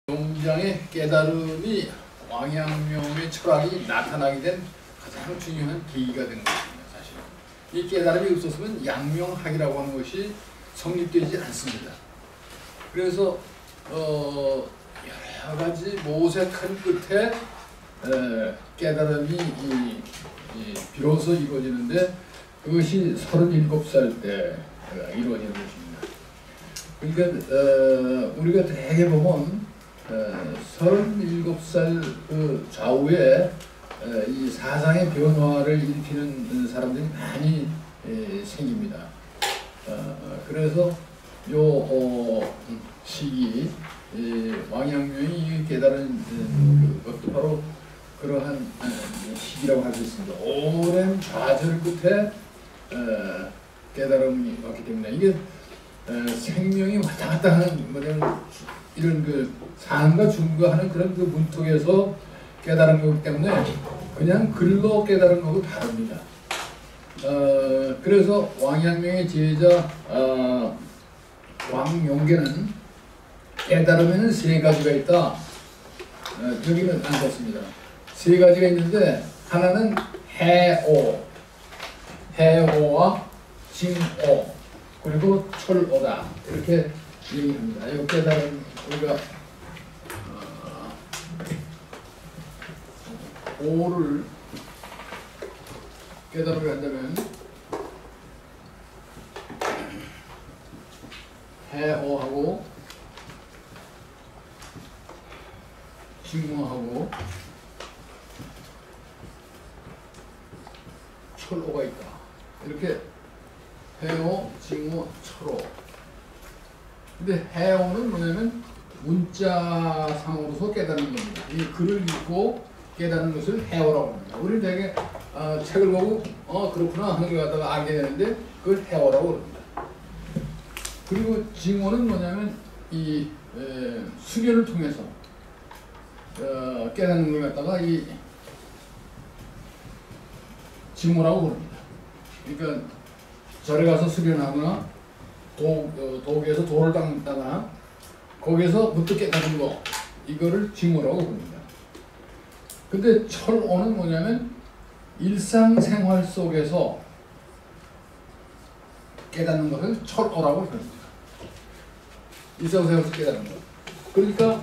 용장의 깨달음이 왕양명의 철학이 나타나게 된 가장 중요한 계기가 된 것입니다. 사실 이 깨달음이 없었으면 양명학이라고 하는 것이 성립되지 않습니다. 그래서 여러 가지 모색한 끝에 깨달음이 비로소 이루어지는데 그것이 37살 때 이루어지는 것입니다. 그러니까 우리가 대개 보면 37살 그 좌우에 이 사상의 변화를 일으키는 사람들이 많이 생깁니다. 그래서 요 시기 왕양명이 깨달은 것도 바로 그러한 시기라고 할 수 있습니다. 오랜 좌절 끝에 깨달음이 왔기 때문에 이게 생명이 왔다 갔다 하는 이런 그 삶과 죽음과 하는 그런 그 문턱에서 깨달은 거기 때문에 그냥 글로 깨달은 거하고 다릅니다. 그래서 왕양명의 제자 왕용계는 깨달음에는 세 가지가 있다. 여기는 안 썼습니다. 세 가지가 있는데 하나는 해오와 징오 그리고 철오다 이렇게 얘기합니다. 이 깨달음 우리가 오를 깨달음을 한다면 해오하고 징오하고 철오가 있다. 이렇게 해오, 징오, 철오. 근데 해오는 뭐냐면 문자상으로서 깨닫는 겁니다. 이 글을 읽고 깨닫는 것을 해오라고 합니다. 우리는 되게 책을 보고 그렇구나 하는 걸 갖다가 알게 되는데 그걸 해오라고 합니다. 그리고 징오는 뭐냐면 이 수련을 통해서 깨닫는 걸 갖다가 이 징오라고 합니다. 그러니까 절에 가서 수련하거나 도에서 돌을 닦다가 거기에서 문득 깨닫는 거 이거를 징오라고 합니다. 근데 철오는 뭐냐면 일상생활 속에서 깨닫는 것을 철오라고 합니다. 일상생활에서 깨닫는 것. 그러니까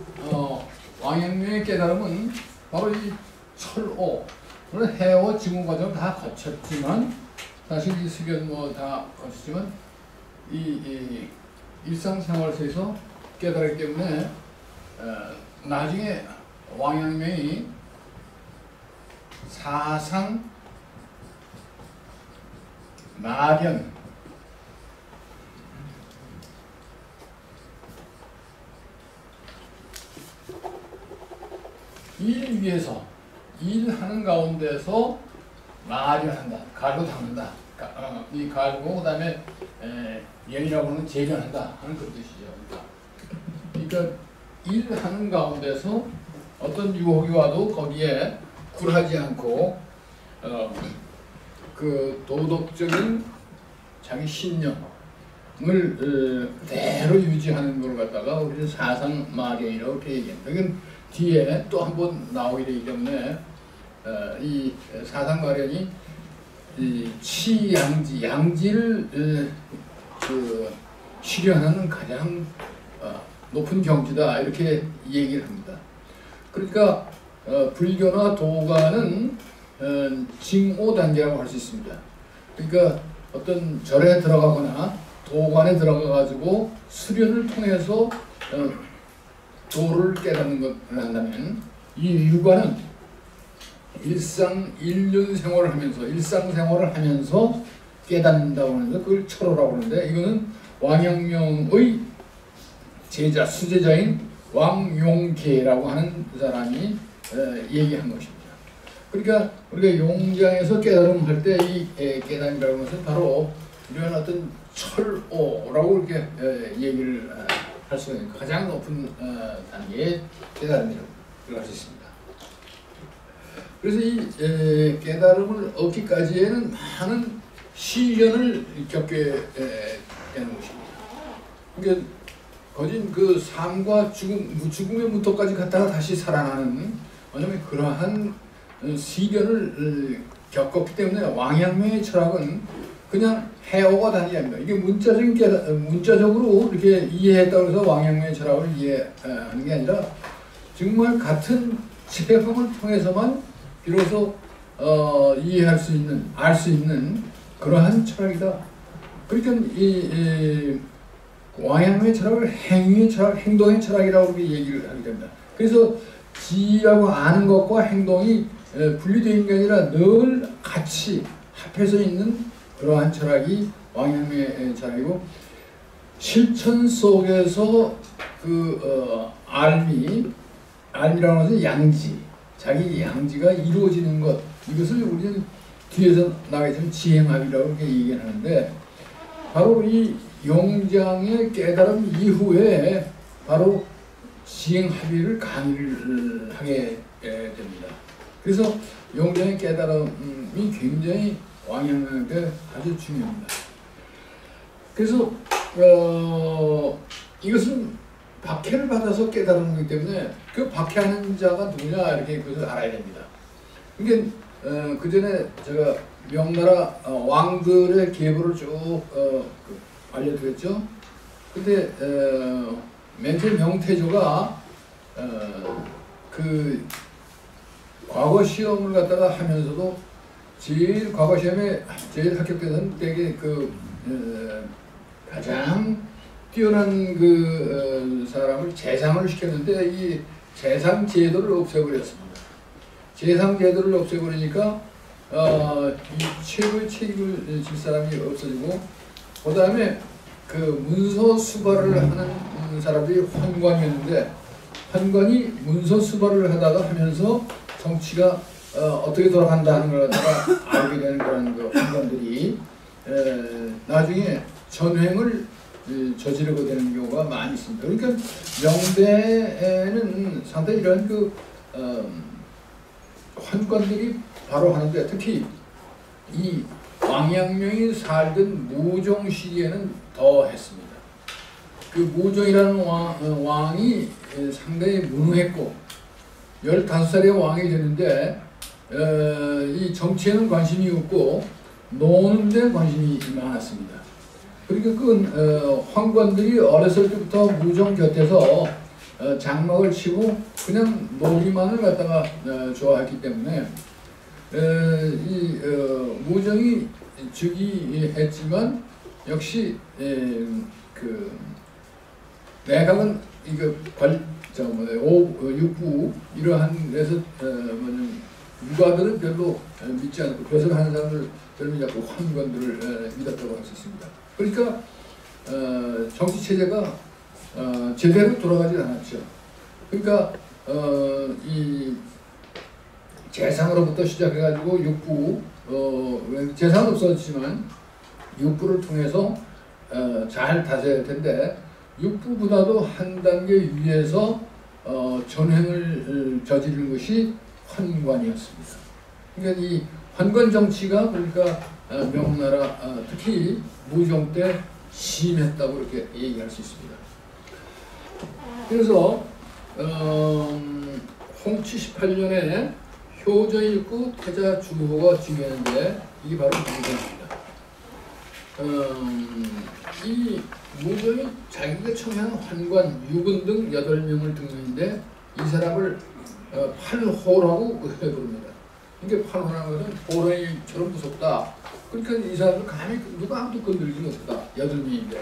왕양명의 깨달음은 바로 이 철오, 물론 해오, 징오 과정을 다 거쳤지만 사실 이 수련 다 거쳤지만 이 일상생활 속에서 깨달았기 때문에 나중에 왕양명이 사상 마련 일 위해서 일하는 가운데서 마련한다. 갈고 닦는다. 이 갈고 그 다음에 연이라고 하는 재련한다 하는 그런 뜻이죠. 그러니까 일하는 가운데서 어떤 유혹이 와도 거기에 굴하지 않고 그 도덕적인 자기 신념을 그대로 유지하는 걸 갖다가 우리는 사상마련이라고 이렇게 얘기합니다. 이건 뒤에 또 한 번 나오게 되기 때문에 이 사상마련이 이 치양지, 양지를 실현하는 가장 높은 경지다 이렇게 얘기를 합니다. 그러니까 불교나 도가는 징오 단계라고 할 수 있습니다. 그러니까 어떤 절에 들어가거나 도관에 들어가 가지고 수련을 통해서 도를 깨닫는 것을 한다면 이 유관은 일상생활을 하면서 깨닫는다고 하는데 그걸 철오라고 하는데 이거는 왕양명의 제자, 수제자인 왕용계라고 하는 사람이 얘기한 것입니다. 그러니까 우리가 용장에서 깨달음 할 때 이 깨달음이라고 하는 것은 바로 이런 어떤 철오라고 이렇게 얘기를 할 수가 있는 가장 높은 단계의 깨달음이라고 할 수 있습니다. 그래서 이 깨달음을 얻기까지에는 많은 시련을 겪게 되는 것입니다. 그러니까 거진 그 삶과 죽음의 문턱까지 갔다가 다시 살아나는 왜냐면 그러한 시련을 겪었기 때문에 왕양명의 철학은 그냥 해오가 단위입니다. 이게 문자적으로 이렇게 이해했다고 해서 왕양명의 철학을 이해하는 게 아니라 정말 같은 체험을 통해서만 비로소 이해할 수 있는, 알 수 있는 그러한 철학이다. 그러니까 이 왕양명의 철학을 행위의 철학, 행동의 철학이라고 얘기를 하게 됩니다. 그래서 지라고 아는 것과 행동이 분리되어 있는 게 아니라 늘 같이 합해서 있는 그러한 철학이 왕양명의 철학이고, 실천 속에서 알미라는 것은 양지, 자기 양지가 이루어지는 것, 이것을 우리는 뒤에서 나가있으면 지행합이라고 이렇게 얘기하는데, 바로 이 용장의 깨달음 이후에 바로 지행합의를 강의를 하게 됩니다. 그래서 용장의 깨달음이 굉장히 왕양명한테 아주 중요합니다. 그래서 이것은 박해를 받아서 깨달은 거기 때문에 그 박해하는 자가 누구냐 이렇게 그것을 알아야 됩니다. 그러니까 그 전에 제가 명나라 왕들의 계보를 쭉 알려드렸죠. 근데 맨 처음 명태조가 그 과거 시험을 갖다가 하면서도 제일 과거 시험에 제일 합격돼서는 되게 가장 뛰어난 사람을 재상을 시켰는데 이 재상 제도를 없애버렸습니다. 재상 제도를 없애버리니까 이 최고의 책임을 질 사람이 없어지고, 그 다음에 그 문서 수발을 하는 사람들이 환관이었는데, 환관이 문서 수발을 하면서 정치가 어떻게 돌아간다 하는 걸 갖다가 알게 되는 그런 환관들이 나중에 전횡을 저지르게 되는 경우가 많이 있습니다. 그러니까 명대에는 상당히 이런 환관들이 바로 하는데, 특히 이 왕양명이 살던 무종 시기에는 더 했습니다. 그 무종이라는 왕이 상당히 무능했고 15살에 왕이 되는데 이 정치에는 관심이 없고 노는 데 관심이 많았습니다. 그러니까 그 황관들이 어렸을 때부터 무종 곁에서 장막을 치고 그냥 놀기만을 갖다가 좋아했기 때문에 이 무종이 즉위했지만 역시 그 내각은 이거 육부 이러한 데서 유가들은 별로 믿지 않고 벼슬 하는 사람을 별로 믿지 않고 황관들을 믿었다고 할 수 있습니다. 그러니까 정치 체제가 제대로 돌아가지 않았죠. 그러니까 이 재상으로부터 시작해가지고 육부, 재상은 없었지만 육부를 통해서 잘 다스려야 할 텐데, 육부보다도 한 단계 위에서 전횡을 저지른 것이 환관이었습니다. 그러니까 이 환관 정치가 그러니까 명나라 특히 무종 때 심했다고 이렇게 얘기할 수 있습니다. 그래서 홍치 18년에 효저일구 태자 주호가 즉위했는데 이게 바로 무종입니다. 이 무종이 자기가 청한 환관, 유군 등 8명을 등록했는데 이 사람을 팔호라고 부릅니다. 이게 팔호라는 것은 호랑이처럼 무섭다. 그러니까 이 사람을 감히 누가 아무도 건들지 못했다. 8명인데.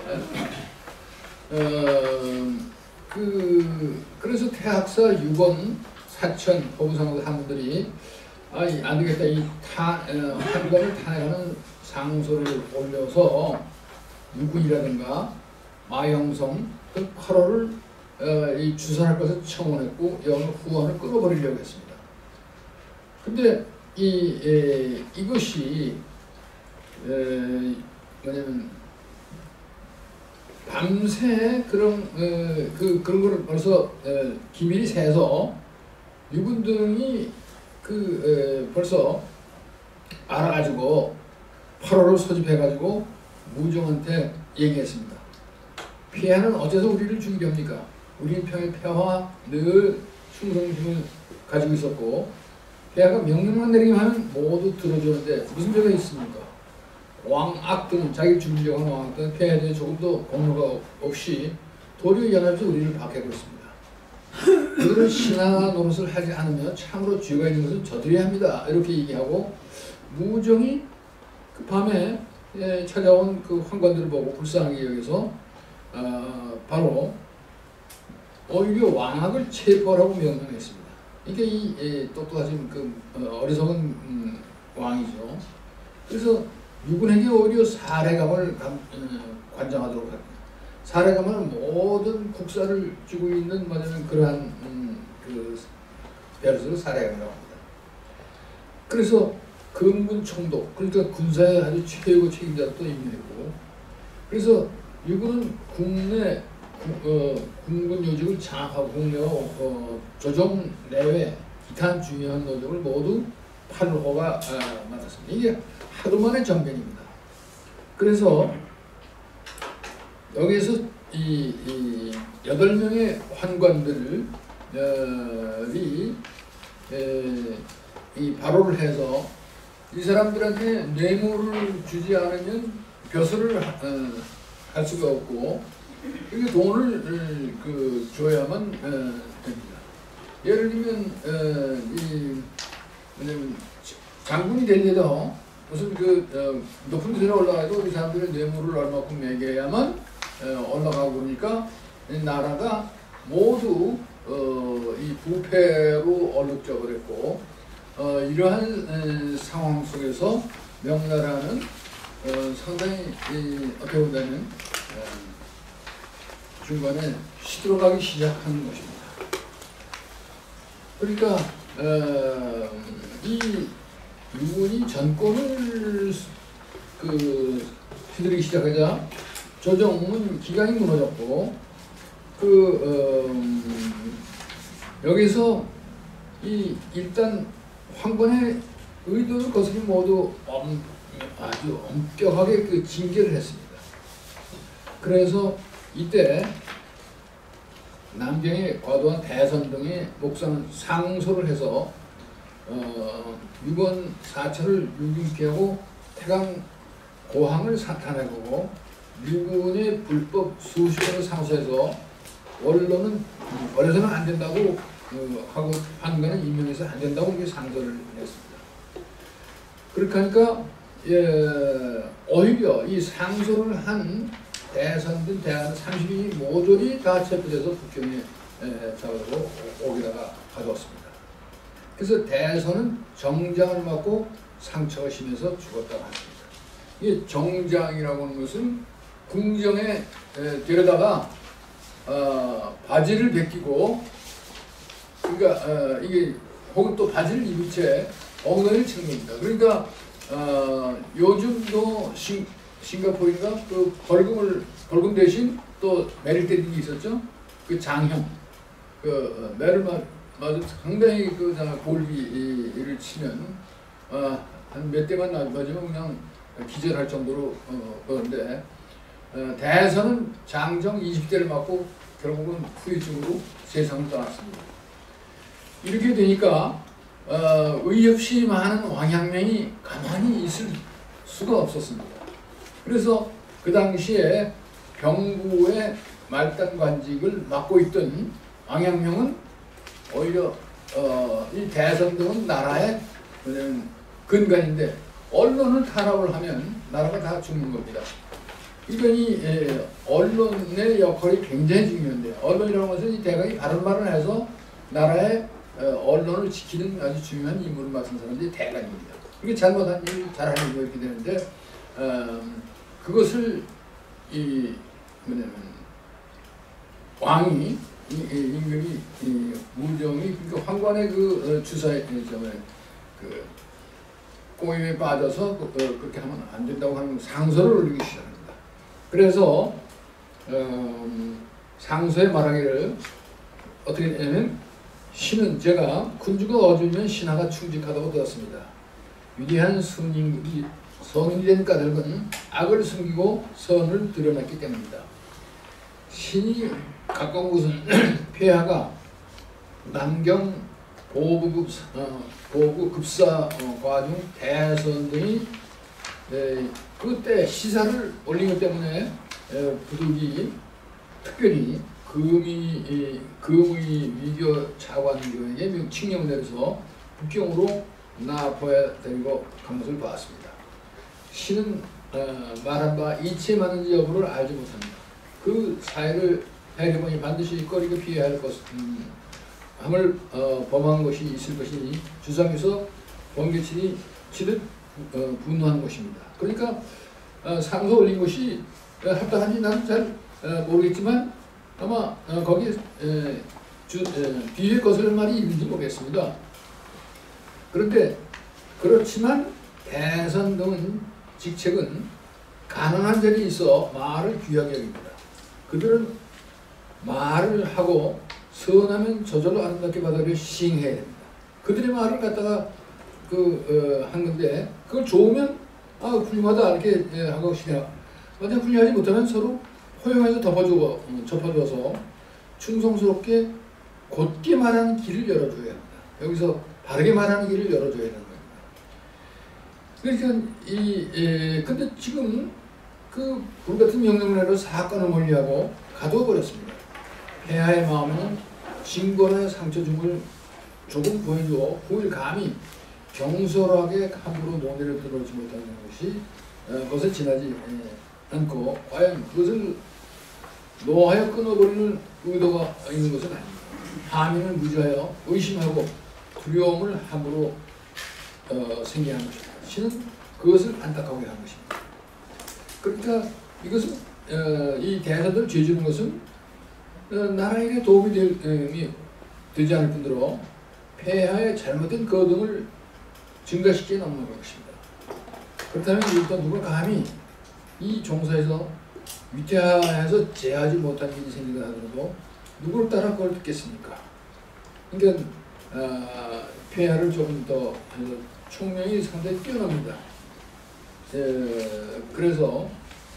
그래서 태학사, 유건, 사천, 호부상국 하문들이 안 되겠다. 이 환관을 탄핵하는 상소를 올려서 유군이라든가 마영성 등 8호를 이 주선할 것을 청원했고 후원을 끊어버리려고 했습니다. 근데 이것이 뭐냐면 밤새 그런 거를 벌써 기밀이 새서 유군 등이 벌써 알아가지고 8호를 소집해가지고 무종한테 얘기했습니다. 폐하는 어째서 우리를 죽이게 합니까? 우리는 평화 늘 충성심을 가지고 있었고 폐하가 명령만 내리기만 하면 모두 들어주는데 무슨 죄가 있습니까? 왕악 등 자기 죽이려고 하는 왕악 등 폐하에 대해 조금도 공로가 없이 도리어 연합해서 우리를 박해하고 있습니다. 그들은 신하 노릇을 하지 않으며 참으로 죄가 있는 것은 저들이 합니다. 이렇게 얘기하고 무정이 그 밤에 찾아온 그 환관들을 보고 불쌍하게 여기서 바로 오히려 왕악을 체포하라고 명령했습니다. 이게 이 똑똑하신 그 어리석은 왕이죠. 그래서 유군에게 오히려 사례감을 관장하도록 합니다. 사례감은 모든 국사를 쥐고 있는 뭐냐면 그러한 그 베르스를 사례감이라고 합니다. 그래서 금군 총독, 그러니까 군사의 아주 최고 책임자로 또 임명했고, 그래서 유군은 국내 군군 요직을 장악하고 국내와 조정 내외 기타 중요한 노직을 모두 팔로호가 맡았습니다. 이게 하루 만의 정변입니다. 그래서 여기에서 이 8명의 환관들이 이 발호를 해서 이 사람들한테 뇌물을 주지 않으면 벼슬을 할 수가 없고 이게 돈을 줘야만 됩니다. 예를 들면 뭐냐면 장군이 되려도 무슨 높은 데로 올라가도 이 사람들의 뇌물을 얼마큼 매겨야만 올라가고 그러니까 나라가 모두 이 부패로 얼룩져 버렸고 이러한 상황 속에서 명나라는 상당히 어떻게 보면 중간에 시들어가기 시작하는 것입니다. 그러니까 이 유군이 전권을 휘두르기 시작하자 조정은 기강이 무너졌고 여기서 일단 황건의 의도를 거스리 모두 아주 엄격하게 징계를 했습니다. 그래서 이때 남경의 과도한 대선 등의 목사는 상소를 해서 유건 사처를 유gin케하고 태강 고항을 사탄하고 유군의 불법 수식을 상소해서 원래서는 안 된다고 하고 판관은 임명해서 안 된다고 이렇게 상소를 했습니다. 그렇게 하니까 오히려 이 상소를 한 대선들 대한 30인이 모조리 다 체포돼서 북경에 잡아서 옥에다가 가져왔습니다. 그래서 대선은 정장을 맞고 상처가 심해서 죽었다고 합니다. 이 정장이라고 하는 것은 궁정에 데려다가 바지를 벗기고 그러니까 이게 혹은 또 바지를 입은 채 엉덩이를 치는 겁니다. 그러니까 요즘도 싱가포르가 그 벌금 대신 또 매를 때리는 게 있었죠. 그 장형 매를 맞아 상당히 볼기를 치면 한 몇 대만 맞으면 그냥 기절할 정도로 그런데 대선은 장정 20대를 맞고 결국은 후유증으로 세상을 떠났습니다. 이렇게 되니까 의협시 많은 왕양명이 가만히 있을 수가 없었습니다. 그래서 그 당시에 병부의 말단관직을 맡고 있던 왕양명은 오히려 이 대선 등은 나라의 근간인데 언론을 탄압을 하면 나라가 다 죽는 겁니다. 이건이 언론의 역할이 굉장히 중요한데 언론이라는 것은 이 대강이 바른 말을 해서 나라의 언론을 지키는 아주 중요한 임무를 맡은 사람들이 대간입니다. 이게 잘못한 일, 잘하는 일 이렇게 되는데 그것을 왕이 임금이 무정이 그러니까 황관의 주사에 꼬임에 빠져서 그렇게 하면 안 된다고 하는 상소를 올리기 시작합니다. 그래서 상소에 말하기를 어떻게 되냐면 신은 제가 군주가 어주면 신하가 충직하다고 들었습니다. 위대한 선인이 된 까닭은 악을 숨기고 선을 드러냈기 때문입니다. 신이 가까운 곳은 폐하가 남경 보부 급사 과중 대선 등이 그때 시사를 올린 것 때문에 부득이 특별히 금의 위교 차관교에게 칙령을 내려서 북경으로 납포해 데리고 간 것을 봤습니다. 신은 말한 바 이치에 맞는지 여부를 알지 못합니다. 그 사회를 해리보니 반드시 꺼리고 피해야 할 함을 범한 것이 있을 것이니 주상에서 번개치니 치듯 분노하는 것입니다. 그러니까 상소 올린 것이 합당한지 나는 잘 모르겠지만 아마 거기에 뒤에 거슬 말이 있는지 모르겠습니다. 그런데 그렇지만 대선 등은 직책은 가난한 자리에 있어 말을 귀하게 여깁니다. 그들은 말을 하고 선하면 저절로 아름답게 받아들여 시행해야 됩니다. 그들의 말을 갖다가 한 건데 그걸 좋으면 훌륭하다 이렇게 하고 시작. 만약 훌륭하지 못하면 서로 허용해서 접어줘서 충성스럽게 곧게 말하는 길을 열어줘야 합니다. 여기서 바르게 말하는 길을 열어줘야 되는 겁니다. 그러니까 근데 지금 그 불같은 명령으로 사건을 몰리하고 가두어 버렸습니다. 폐하의 마음에는 징벌의 상처 줌을 조금 보여주어 후일 감히 경솔하게 함부로 논의를 들어오지 못하는 것이 것을 지나지 않고 과연 그것을 노하여 끊어버리는 의도가 있는 것은 아닙니다. 함인을 무지하여 의심하고 두려움을 함부로 생겨한 것입니다. 신은 그것을 안타까워하게 한 것입니다. 그러니까 이것은 이 대사들 죄지는 것은 나라에게 도움이 되지 않을 뿐더러 폐하의 잘못된 거동을 증가시키게 넘는 것입니다. 그렇다면 일단 누가 감히 이 종사에서 위태하여서 제하지 못한 일이 생기다 하더라도 누구를 따라 그걸 듣겠습니까? 그러니까 폐하를 조금 더 총명이 상당히 뛰어납니다. 그래서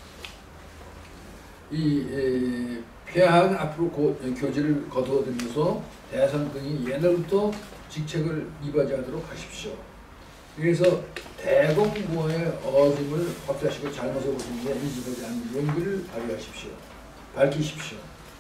이 폐하는 앞으로 교지를 거두어들면서 대선 등이 옛날부터 직책을 이바지하도록 하십시오. 그래서 대공무의 어짐을 확대하시고 잘못을 보시는데 이지하지 않는 용기를 밝히십시오.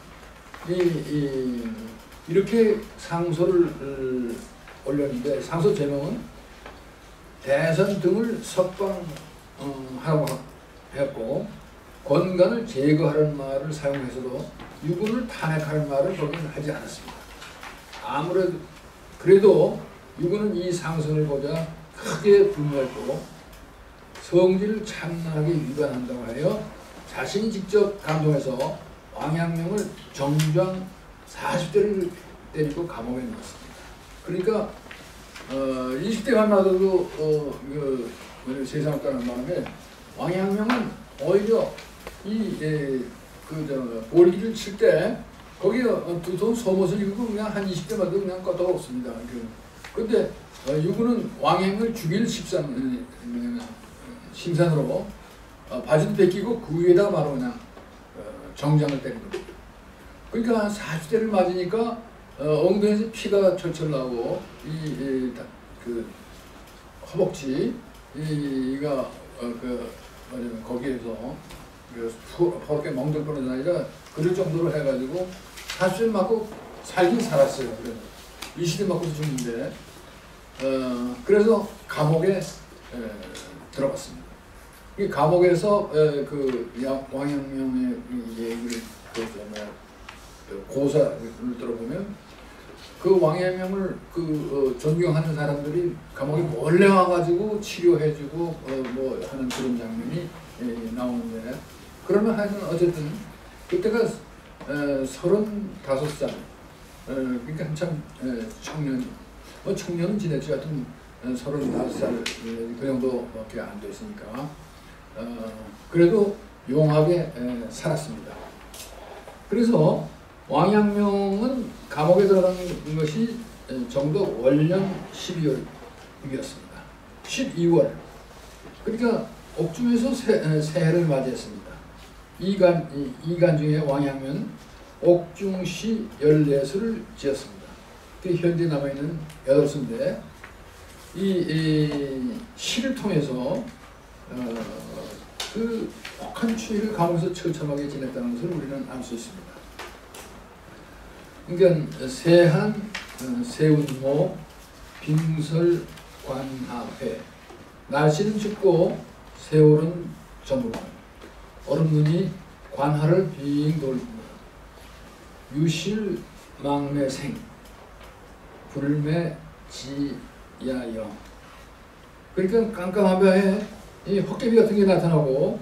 이렇게 상소를 올렸는데 상소 제명은 대선 등을 석방하라고 했고 권간을 제거하라는 말을 사용해서도 유군을 탄핵하는 말을 거기는 하지 않았습니다. 아무래도 그래도 유군은 이 상선을 보자 크게 분노했고 성질을 찬란하게 위반한다고 하여 자신이 직접 감동해서 왕양명을 정장 40대를 때리고 감옥에 넣었습니다. 그러니까 20대만 놔둬도 세상을 떠난 마음에 왕양명은 오히려 볼기를 칠 때 거기에 두손 속옷을 입고 그냥 한 20대만 도 그냥 껐다가 없습니다. 근데 유군은 왕양을 죽일 심산으로 바지도 벗기고 그 위에다가 바로 그냥 정장을 때린 겁니다. 그러니까 한 40대를 맞으니까 엉덩이에서 피가 철철 나고 그 허벅지가 거기에서 그렇게 멍들 뻔한 아니라 그럴 정도로 해가지고 40대 맞고 살긴 살았어요. 그래서 20대 맞고서 죽는데 그래서 감옥에 들어갔습니다. 이 감옥에서 왕양명의 얘기를 고사를 들어보면 그 왕양명을 존경하는 사람들이 감옥에 몰래 와가지고 치료해주고 뭐 하는 그런 장면이 나오는데 그러면 하여튼 어쨌든 그때가 35살 그러니까 한참 청년은 지냈지 하여튼 35살 그 정도밖에 안 됐으니까 그래도 용하게 살았습니다. 그래서 왕양명은 감옥에 들어간 것이 정도 월년 12월이었습니다. 12월 그러니까 옥중에서 새해를 맞이했습니다. 이간 중에 왕양면 옥중시 14수를 지었습니다. 그 현재 남아있는 8수인데 이 시를 통해서 그 혹한 추위를 감으면서 처참하게 지냈다는 것을 우리는 알 수 있습니다. 그러니까 세한, 세운모, 빙설, 관하회. 날씨는 춥고 세월은 저물고 얼음눈이 관하를 빙 돌고 유실 망매생 불매 지야영. 그러니까 깜깜한 밤에 이 헛개비 같은 게 나타나고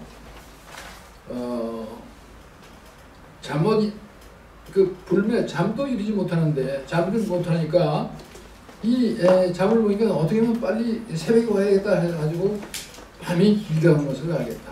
잠못 그 불매 잠도 이루지 못하는데 잠을 못하니까 이 잠을 보니까 어떻게 하면 빨리 새벽에 와야겠다 해가지고 밤이 길다는 것을 알겠다.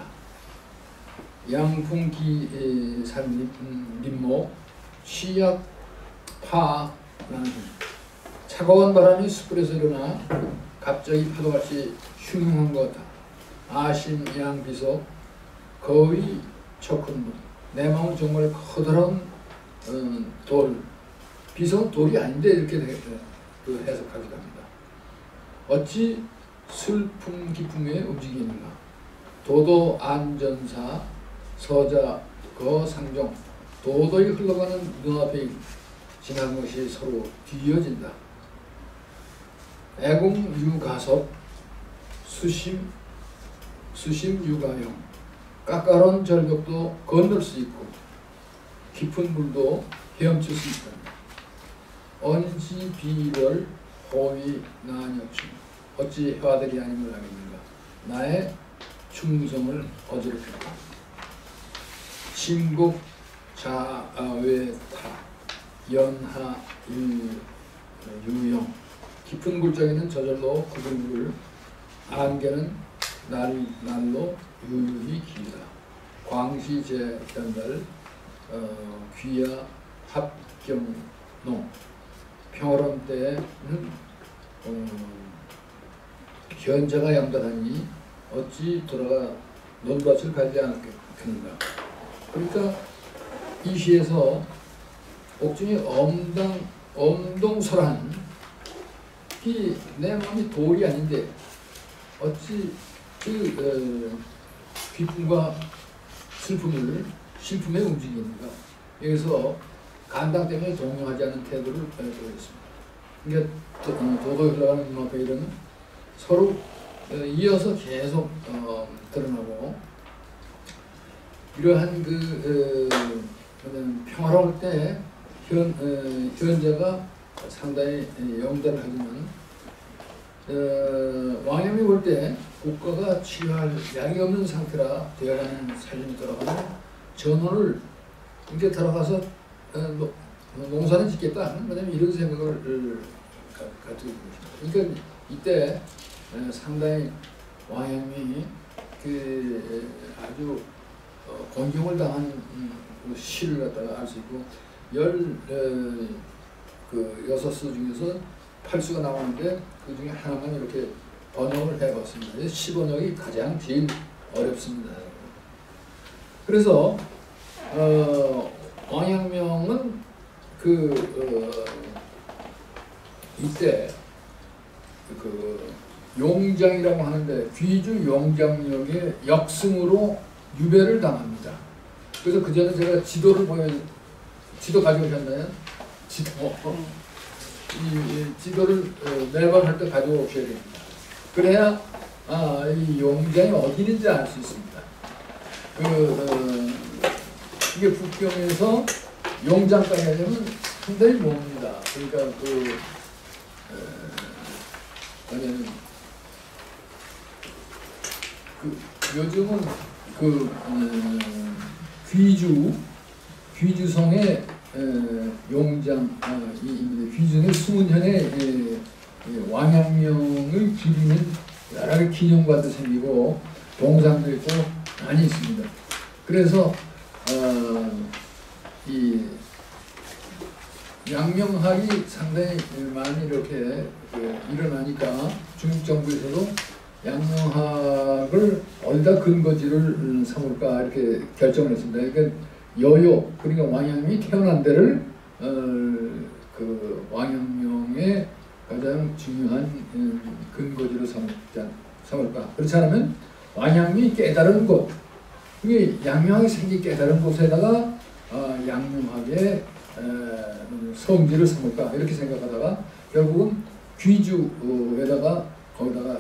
양풍기 산림모 취약 파나는 차가운 바람이 숯불에서 일어나 갑자기 파도같이 흉흉한 것 같아. 아심양 비석 거의 척훈문. 내 마음은 정말 커다란 돌. 비석은 돌이 아닌데 이렇게 해석하기도 합니다. 어찌 슬픔 기쁨에 움직이는가. 도도 안전사 서자 거상종. 도도히 흘러가는 눈앞에 지난 것이 서로 뒤이어진다. 애공유가섭 수심유가형. 까까로운 절벽도 건널 수 있고 깊은 물도 헤엄칠 수 있다. 언지비월 호위 나녀충. 어찌 해와들이 아님을 하겠는가. 나의 충성을 어지럽혔다. 심국 자외타 연하 유영. 깊은 굴장에는 저절로 구불구불 안개는 날로 유유히 길다. 광시제변달 귀야 합경농. 평화로운 때에는 현자가 양다하니 어찌 돌아가 논밭을 가지 않겠는가. 그러니까 이 시에서 옥중이 엄동설한 내 마음이 돌이 아닌데 어찌 그 기쁨과 슬픔에 움직이는가. 여기서 간당 때문에 동요하지 않은 태도를 보여주겠습니다. 그러니까 도도히 흘러가는 눈앞에 이런 서로 이어서 계속 드러나고 이러한 평화로울 때 현자가 상당히 영달을 하지만 왕염이 볼 때 국가가 치유할 약이 없는 상태라 되어가는 살림이 돌아가는 전원을 이렇게 들어가서 농사는 짓겠다 하는 이런 생각을 가지고 있습니다. 그러니까 이때 상당히 왕염이 아주 곤경을 당한 시를 갖다가 알 수 있고 16수 중에서 8수가 나오는데 그 중에 하나만 이렇게 번역을 해봤습니다. 시번역이 가장 제일 어렵습니다. 그래서 왕양명은 이때 용장이라고 하는데 귀주 용장역의 역승으로 유배를 당합니다. 그래서 그 전에 제가 지도 가지고 오셨나요? 지도를 매번 할 때 가지고 오셔야 됩니다. 그래야 이 용장이 어디 있는지 알 수 있습니다. 이게 북경에서 용장까지 하려면 상당히 멉니다. 그러니까 요즘은 귀주성의 용장, 귀주성의 수문현의 왕양명을 기리는 여러 가지 기념관도 생기고 동상도 있고 많이 있습니다. 그래서 이 양명학이 상당히 많이 이렇게 일어나니까 중국 정부에서도 양명학을 어디다 근거지를 삼을까 이렇게 결정을 했습니다. 그러니까 여요 그러니까 왕양명이 태어난 데를 그 왕양명의 가장 중요한 근거지로 삼을까. 그렇지 않으면 왕양명이 깨달은 곳, 이게 양명학이 생긴 깨달은 곳에다가 양명학의 성지를 삼을까 이렇게 생각하다가 결국은 귀주에다가 거기다가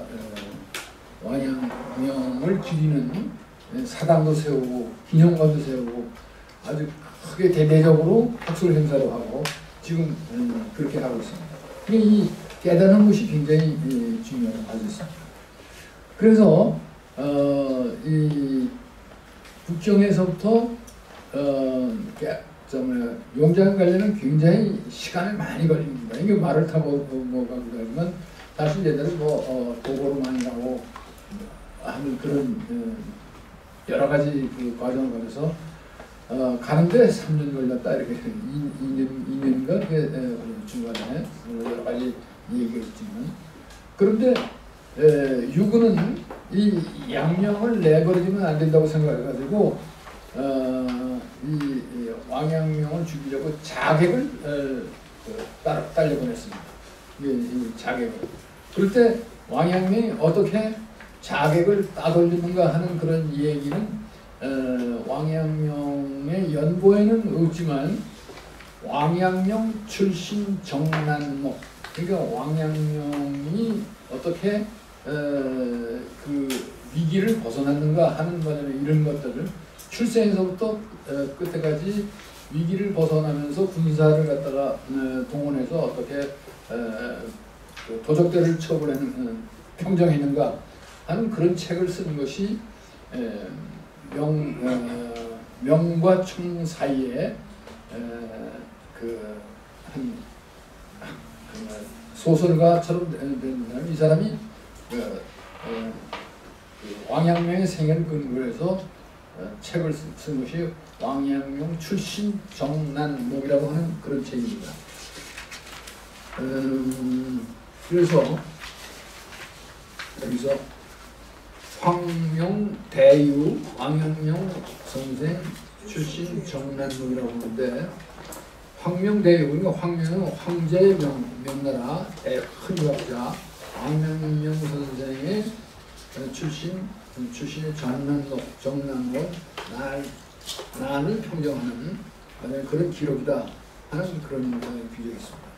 왕양명을 기리는 사당도 세우고 기념관도 세우고 아주 크게 대대적으로 학술 행사도 하고 지금 그렇게 하고 있습니다. 이 깨닫는 것이 굉장히 중요한 과제입니다. 그래서 이 북경에서부터 용장 관련은 굉장히 시간이 많이 걸립니다. 이게 말을 타고 가기도 하지만 사실 옛날에 도보로 많이 가고 하는 그런 여러 가지 그 과정을 거쳐서 가는데 3년 걸렸다 이렇게 2년인가 중간에 여러 가지 얘기가 있지만 그런데 유구는 이 양명을 내버려두면 안 된다고 생각해가지고 이 왕양명을 죽이려고 자객을 딸려보냈습니다. 이 자객을. 그럴 때 왕양명이 어떻게 자객을 따돌리는가 하는 그런 얘기는 왕양명의 연보에는 없지만 왕양명 출신 정난목, 그러니까 왕양명이 어떻게 그 위기를 벗어났는가 하는 거는 이런 것들을 출생에서부터 끝에까지 위기를 벗어나면서 군사를 갖다가 동원해서 어떻게 도적들을 처벌하는 평정했는가 하는 그런 책을 쓴 것이 명과 총 사이에 한 소설가처럼 된 이 사람이 왕양명의 생애를 근거로 해서 책을 쓴 것이 왕양명 출신 정난목이라고 하는 그런 책입니다. 그래서 여기서 황명대유 왕양명 선생 출신 정난목이라고 하는데 황명대유 그러니까 황명은 황제의 명나라 큰 유학자 왕양명 선생의 출신의 정난목 난을 평정하는 그런 기록이다 하는 그런 규정이 있습니다.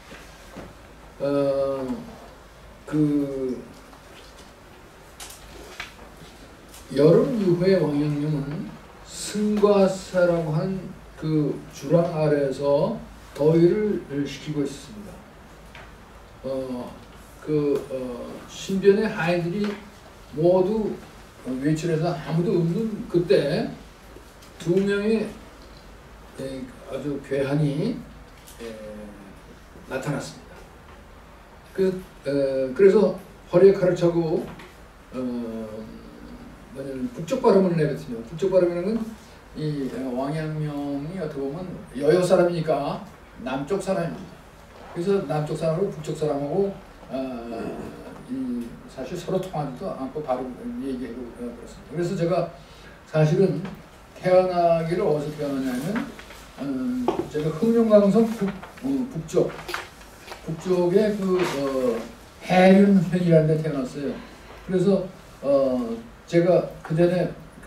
여름 이후에 왕양명은 승과사라고 하는 그 주랑 아래에서 더위를 식히고 있습니다. 신변의 하인들이 모두 외출해서 아무도 없는 그때 두 명의 아주 괴한이 나타났습니다. 그래서 허리에 칼을 차고 북쪽 발음을 내뱉으며 북쪽 발음이라는 건 이 왕양명이 어떻게 보면 여여 사람이니까 남쪽 사람입니다. 그래서 남쪽 사람하고 북쪽 사람하고 사실 서로 통하지도 않고 바로 얘기하고 그렇습니다. 그래서 제가 사실은 태어나기를 어디서 태어나냐면 제가 흥룡강성 북쪽의 해륜현이라는 데 태어났어요. 그래서 제가 그 전에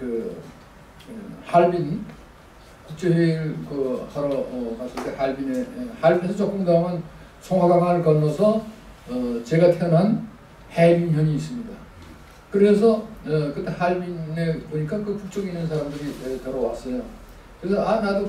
할빈 국제회의를 하러 갔을 때 할빈에서 조금 더 가면 송화강을 건너서 제가 태어난 해륜현이 있습니다. 그래서 그때 할빈에 보니까 그 북쪽에 있는 사람들이 들어왔어요. 그래서 나도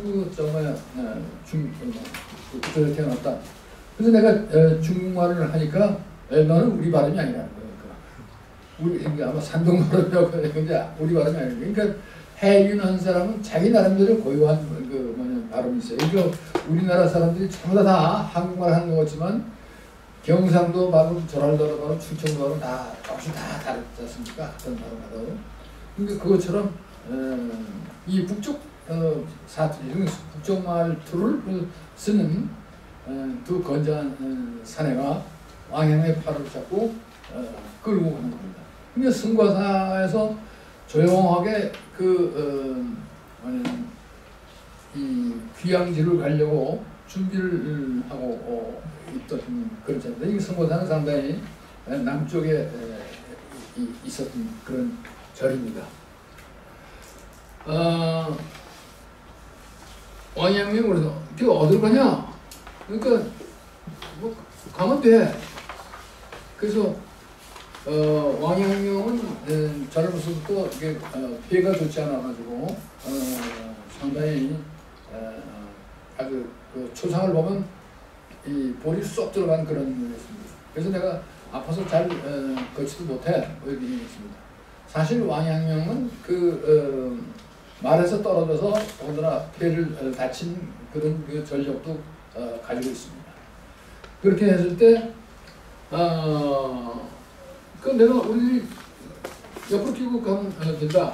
북쪽에 태어났다. 그래서 내가 중국말을 하니까 너는 우리 발음이 아니라는 거예요. 우리 아마 산동 발음이라고 근데 우리 발음이 아니에요. 그러니까 해륜한 사람은 자기 나름대로 고유한 발음이 있어요. 그러니까 우리나라 사람들이 전부 다 한국말 하는 것 같지만 경상도 발음, 전라도 발음, 충청도 발음 다 조금씩 다 다르지 않습니까? 어떤 발음 하다고. 그러니까 그것처럼 이 북쪽 사투리, 북쪽 말투를 쓰는 두 건장한 사내가 왕양의 팔을 잡고 끌고 가는 겁니다. 근데 승과사에서 조용하게 이 귀양지를 가려고 준비를 하고 있던 그런 절인데, 이 승과사는 상당히 남쪽에 있었던 그런 절입니다. 왕양명이 그래서 어디로 가냐? 그러니까 뭐 가면 돼. 그래서 왕양명은 젊었을부터 이게 폐가 좋지 않아가지고 상당히 아주 그 초상을 보면 이 볼이 쏙 들어간 그런 면이었습니다. 그래서 내가 아파서 잘 걷지도 못해 보이긴 했습니다. 사실 왕양명은 말에서 떨어져서 오느라 폐를 다친 그런 그 전력도 가지고 있습니다. 그렇게 했을 때 내가 우리 옆으로 끼고 가면 된다.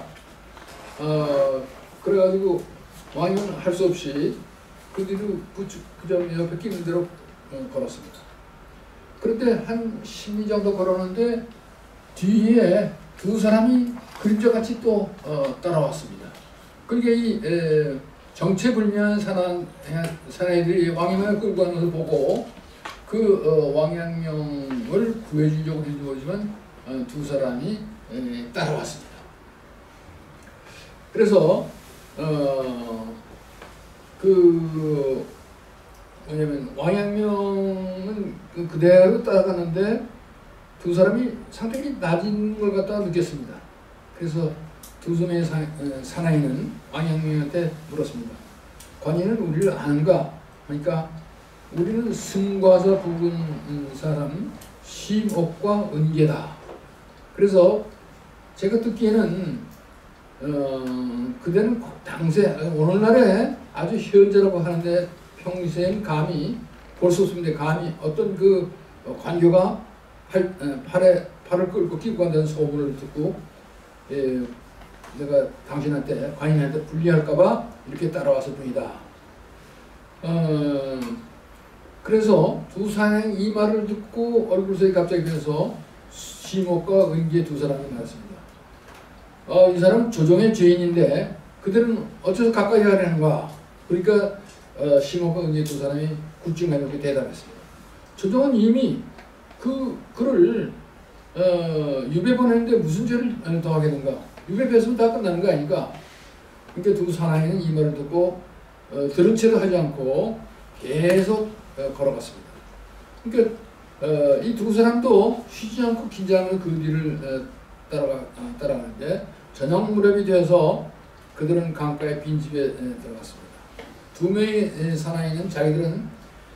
그래가지고 왕은 할 수 없이 그 뒤로 그 옆에 끼는 대로 걸었습니다. 그런데 한 10리 정도 걸었는데 뒤에 두 사람이 그림자같이 또 따라왔습니다. 그러니까 이 정체불명한 사나이들이 왕양명을 끌고 가는 것을 보고 왕양명을 구해주려고 해주지만 두 사람이 따라왔습니다. 그래서 뭐냐면 왕양명은 그대로 따라가는데 두 사람이 상당히 낮은 걸 갖다가 느꼈습니다. 그래서 두 명의 사나이는 왕양명한테 물었습니다. 관이는 우리를 아는가? 그러니까 우리는 승과사 부근 사람 심옥과 은계다. 그래서 제가 듣기에는 그대는 당세 오늘날에 아주 현재라고 하는데 평소엔 감히 볼 수 없습니다. 감히 어떤 그 관교가 팔을 끌고 끼고 간다는 소문을 듣고 내가 당신한테 관인한테 불리할까봐 이렇게 따라왔을 뿐이다. 그래서 두 사람의 이 말을 듣고 얼굴색이 갑자기 변해서 심옥과 은계 두 사람이 나왔습니다. 이 사람은 조정의 죄인인데 그들은 어째서 가까이 하려는가? 그러니까 심옥과 은계 두 사람이 굴중하게 이렇게 대답했습니다. 조정은 이미 그를 유배 보내는데 무슨 죄를 더하겠는가? 유배 뺐으면 다 끝나는 거 아닌가? 그러니까 두 사나이는 이 말을 듣고 들은 채도 하지 않고 계속 걸어갔습니다. 그러니까 이 두 사람도 쉬지 않고 긴장하며 그 뒤를 따라가는데 저녁 무렵이 되어서 그들은 강가의 빈집에 들어갔습니다. 두 명의 사나이는 자기들은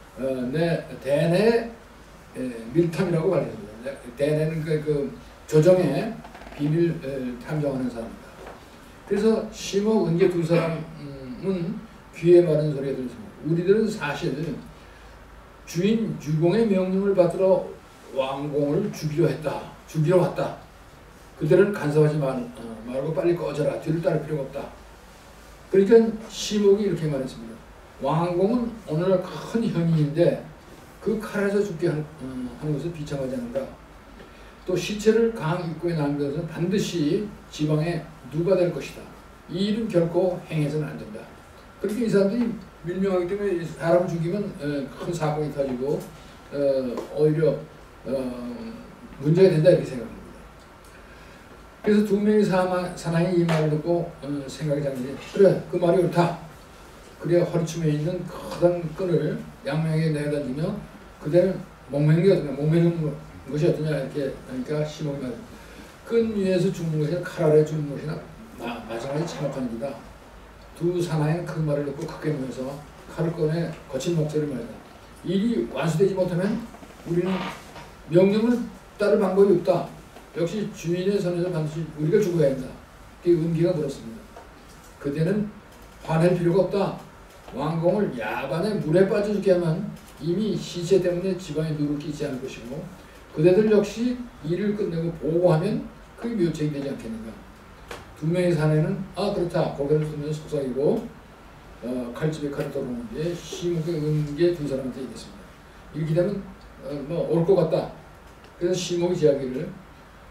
대내 밀탐이라고 말했습니다. 대내는 그 조정의 비밀 탐정하는 사람입니다. 그래서 심옥, 은계 두 사람은 귀에 마른 소리가 들렸습니다. 우리들은 사실 주인 유공의 명령을 받들어 왕공을 죽이러 왔다. 그들은 간섭하지 말고 빨리 꺼져라. 뒤를 따를 필요가 없다. 그러니까 심옥이 이렇게 말했습니다. 왕공은 오늘날 큰 현인인데 그 칼에서 죽게 하는 것을 비참하지 않은가. 또 시체를 강 입구에 남긴 것은 반드시 지방에 누가 될 것이다. 이 일은 결코 행해서는 안 된다. 그렇게 이 사람들이 밀명하기 때문에 사람을 죽이면 큰 사건이 터지고 오히려 문제가 된다 이렇게 생각합니다. 그래서 두 명의 사나이 이 말을 듣고 생각이 장기에 그래 그 말이 옳다. 그래야 허리춤에 있는 커다란 끈을 양명에게 내던지며 그대는 목매는 것이 어떠냐 이렇게 하니까 심옥이 말합니다. 끈 위에서 죽는 것이나 칼 아래 죽는 것이나 마찬가지 참혹한 일이다. 두 사나이는 그 말을 듣고 크게 놀라서 칼을 꺼내 거친 목소리를 말한다. 일이 완수되지 못하면 우리는 명령을 따를 방법이 없다. 역시 주인의 선에서 반드시 우리가 죽어야 한다. 그게 은기가 물었습니다. 그대는 화낼 필요가 없다. 왕공을 야반에 물에 빠져 죽게 하면 이미 시체 때문에 지방에 누를 끼지 않을 것이고 그대들 역시 일을 끝내고 보고하면 그게 묘책이 되지 않겠는가. 두 명의 사내는 그렇다. 고개를 들면서 속삭이고 칼집에 칼을 떨어놓는데 심옥의 은계 두 사람한테 얘기했습니다. 이렇게 되면 올 것 같다. 그래서 심옥이 이야기를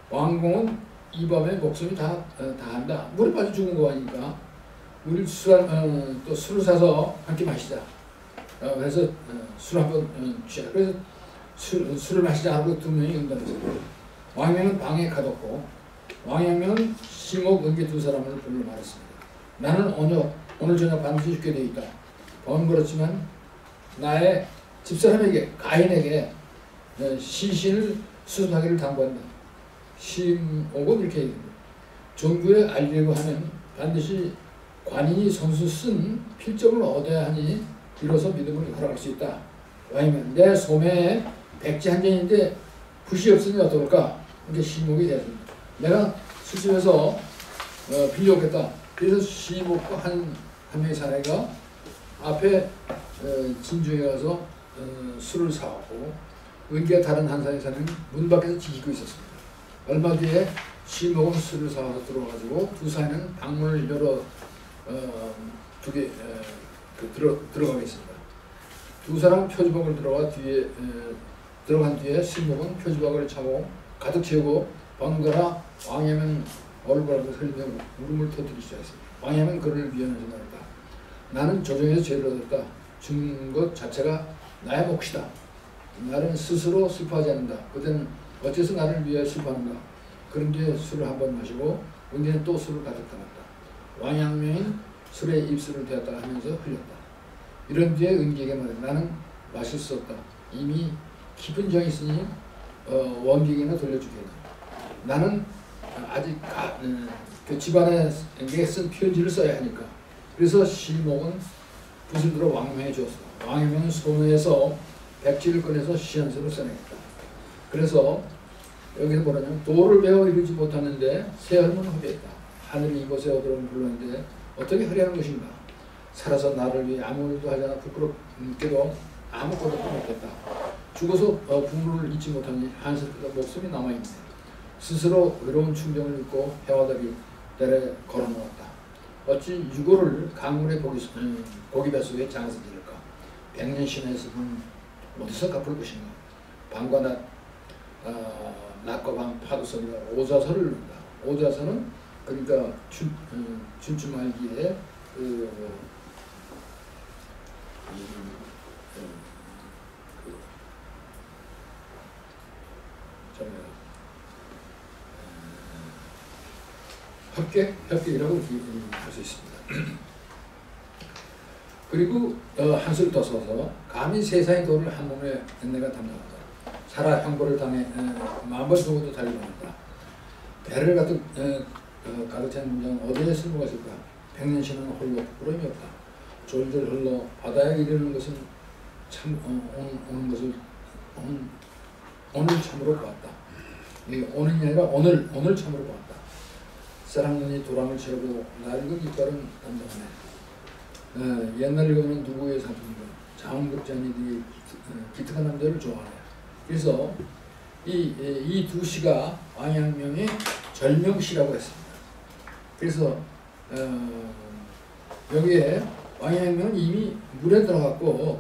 왕공은 이 밤에 목숨이 다 한다. 물에 빠져 죽은 거 아니까 우리 또 술을 사서 함께 마시자. 그래서 술 한번 취하. 그래서 술을 마시자 하고 두 명이 응답했어요. 왕양명은 방에 가뒀고 왕양명은 시목, 은계 두 사람을 불러 말했습니다. 나는 오늘 저녁 반드시 죽게 돼 있다. 범은 그렇지만 나의 집사람에게 가인에게 시신을 수습하기를 당부한다. 시목은 이렇게 얘기합니다. 종부에 알리려고 하면 반드시 관인이 선수 쓴 필적을 얻어야 하니 비로소 믿음을 허락할 수 있다. 왜냐하면 내 소매에 백지 한 장인데 붓이 없으니 어떨까? 이게 시목이 되었습니다. 내가 수집해서 빌려오겠다. 그래서 시목과 한 명의 사내가 앞에 진주에 가서 술을 사왔고 은기가 다른 한 사람의 문 밖에서 지키고 있었습니다. 얼마 뒤에 시목은 술을 사와서 들어와가지고 두 사내는 방문을 열어 들어가겠습니다. 두 사람은 표지박을 들어간 뒤에 시목은 표지박을 차고 가득 채우고 번갈아 왕야명 얼굴 앞에 흘리며 울음을 터뜨리기 시작했습니다. 왕야명 그를 미안해서 말했다. 나는 조정에서 죄를 얻었다. 죽는 것 자체가 나의 몫이다. 나는 스스로 슬퍼하지 않는다. 그때는 어째서 나를 위해 슬퍼하는가. 그런 뒤에 술을 한 번 마시고 은기는 또 술을 가득 담았다. 왕양명인 술에 입술을 대었다 하면서 흘렸다. 이런 뒤에 은기에게 말했다. 나는 마실 수 없다. 이미 깊은 정이 있으니 원기에게나 돌려주겠다. 나는 아직 그 집안에게 쓴 편지를 써야 하니까. 그래서 시목은 붓을 들어 왕명에 주었다. 왕명은 소매에서 백지를 꺼내서 시한서를 써내겠다. 그래서 여기서 뭐라냐면 도를 배워 이루지 못하는데 새하늘은 허비했다. 하늘이 이곳에 오도록 불렀는데 어떻게 하려는 것인가. 살아서 나를 위해 아무 일도 하지 않아 부끄럽게도 아무것도 못했다. 죽어서 부모를 잊지 못하니 한석보다 목숨이 남아있네. 스스로 외로운 충정을 잊고 해와다리 때에 걸어놓았다. 어찌 유고를 강물의 고기 뱃속에 장에서 들을까. 백년 신에서 어디서 갚을 것인가. 밤과 낮과 밤 파도 소리가 오자서를 누른다. 오자서는 그러니까 춘추 말기에 협객이라고 할 수 있습니다. 그리고 한술 더 써서 감히 세상의 도를 한 몸에 내가 담당한다. 살아 형벌을 당해 만번 죽어도 달려간다. 배를 가득 찬 문장은 어디에 쓸모가 있을까? 백년신은 홀로 부끄러움이 없다. 졸졸 흘러 바다에 이르는 것은 오는 것을 오늘 참으로 보았다. 오는 게 아니라 오늘 참으로 보았다. 사랑눈이 도랑을 채우고 낡은 이빨은 단단하네. 옛날 읽으면 누구의 상품인가. 자원급자니들이 기특한 남자를 좋아하네. 그래서 이 두 시가 왕양명의 절명시라고 했습니다. 그래서 여기에 왕양명은 이미 물에 들어갔고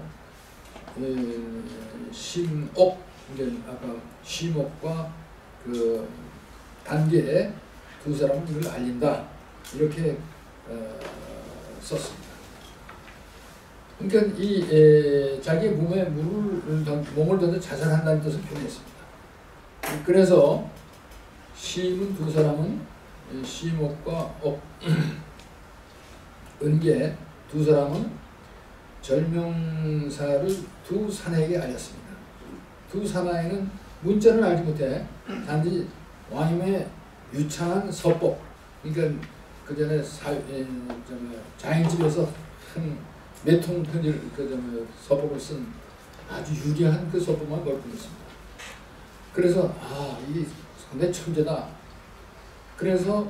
심옥, 아까 심옥과 그 단계에 두 사람은 이걸 알린다. 이렇게 썼습니다. 그러니까 자기 몸에 몸을 던져 자살한다는 뜻을 표현했습니다. 그래서 시인 두 사람은 시목과 은계 두 사람은 절명사를 두 사내에게 알렸습니다. 두 사내에는 문자는 알지 못해 단지 왕임의 유창한 서법, 그러니까 그 전에 자인집에서 몇 통 편지를 서법을 쓴 아주 유리한 그 서법만 걸 뿐이었습니다. 그래서 이게 상당히 천재다. 그래서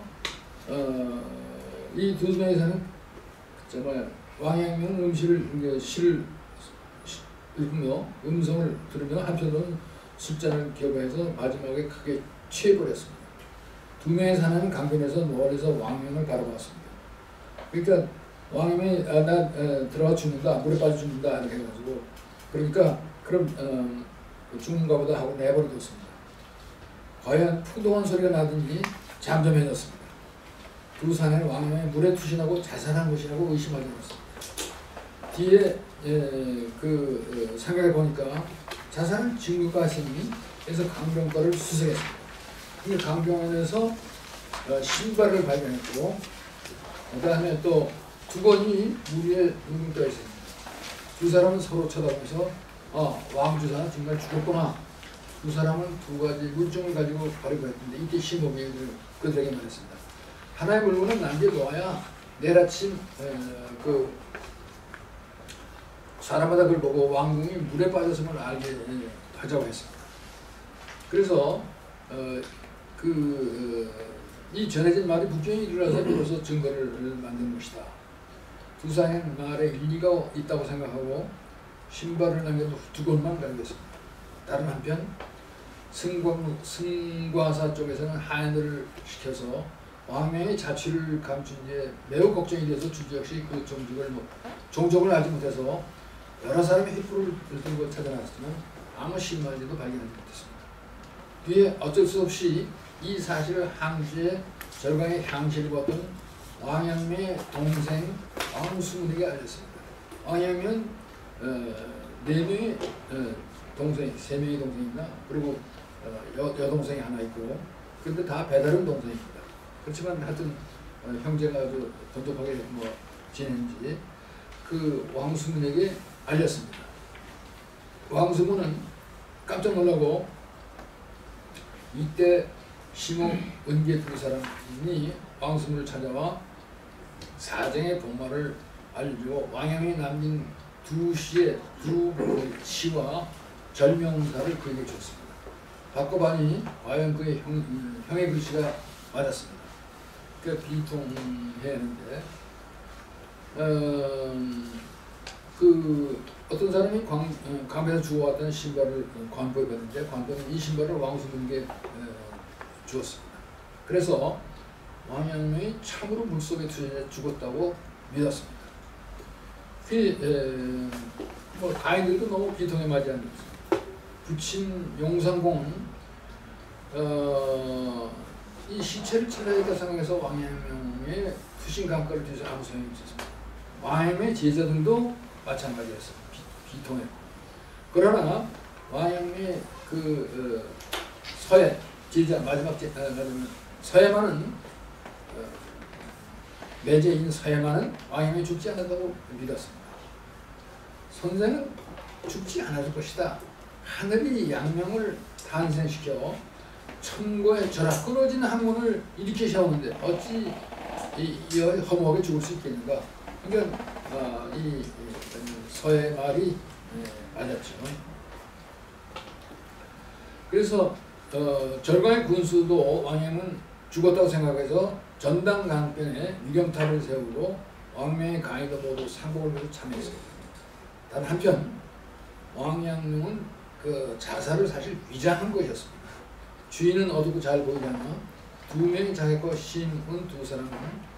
이 두 명에서는 정말 왕양명 시를 읽으며 음성을 들으며 한편으로는 술잔을 기억해서 마지막에 크게 취해버렸습니다. 두 명의 사나이는 강변에서 멀리서 왕명을 바라봤습니다. 그러니까 왕명이 나 들어가 죽는다, 물에 빠져 죽는다 이렇게 해가지고 그러니까 그럼 죽는가 보다 하고 내버려뒀습니다. 과연 풍덩한 소리가 나더니 잠잠해졌습니다. 두 사내는 왕명이 물에 투신하고 자살한 것이라고 의심하지 않았습니다. 뒤에 생각해 보니까 자살은 증거가시니 그래서 강병과를 수색했습니다. 이 강병원에서 신발을 발견했고 그 다음에 또 두건이 물 위에 둥둥 떠 있습니다. 두 사람은 서로 쳐다보면서 왕주사는 정말 죽었구나. 두 사람은 두 가지 물증을 가지고 버리고 했는데 이때 시목이 그들에게 말했습니다. 하나의 물건은 남겨놓아야 내일 아침 사람마다 그걸 보고 왕궁이 물에 빠졌음을 알게 하자고 했습니다. 그래서 이 전해진 말이 북경이 일어나서 비로소 증거를 만든 것이다. 두 사람의 말에 일리가 있다고 생각하고 신발을 남겨도 두 곳만 남겼습니다. 다른 한편 승과사 쪽에서는 하인들을 시켜서 왕명의 자취를 감춘 뒤에 매우 걱정이 돼서 주지 역시 그 종족을 알지 못해서 여러 사람의 횃불을 들고 찾아나갔지만 아무 신발지도 발견하지 못했습니다. 뒤에 어쩔 수 없이 이 사실을 항주의 절강의 향실을 보았던 왕양명의 동생 왕수문에게 알렸습니다. 왕양명은 4명의 동생이, 3명의 동생이나 그리고 여동생이 하나 있고 그런데 다 배다른 동생입니다. 그렇지만 하여튼 형제가 아주 돈독하게 지내는지 그 왕수문에게 알렸습니다. 왕수문은 깜짝 놀라고 이때 시목, 은계 두 사람이 왕수문을 찾아와 사정의 복말을 알려주고 왕양이 남긴 두 시와 절명사를 그에게 줬습니다. 받고 과연 그의 형의 글씨가 맞았습니다. 그 비통해하는데 어떤 사람이 강에서 주워왔던 신발을 관보에 받는데 관보는 이 신발을 왕수문에게 주었습니다. 그래서 왕양명이 참으로 물속에 투신해 죽었다고 믿었습니다. 가인들도 너무 비통에 맞이합니다. 부친 용상공은 이 시체를 찾아야겠다 생각해서 왕양명의 투신 감가를 뒤에서 아무 소용이 없었습니다. 왕양명의 제자들도 마찬가지였습니다. 비통했고. 그러나 왕양명의 서해 제자 마지막 서해만은 매제인 서해만은 왕양명이 죽지 않았다고 믿었습니다. 선생은 죽지 않았을 것이다. 하늘이 양명을 탄생시켜 천고의 절하 끊어진 학문을 일으키셨는데 어찌 이 허무하게 죽을 수 있겠는가. 그러니까 이 서해 말이 맞았죠. 그래서 절강의 군수도 왕양은 죽었다고 생각해서 전당강변에 위경탑을 세우고 왕명의 강의도 모두 상복을 위해서 참여했습니다. 단 한편 왕양명은 그 자살을 사실 위장한 것이었습니다. 주인은 어둡고 잘 보이지 않아 두 명의 자객과 심은 두 사람은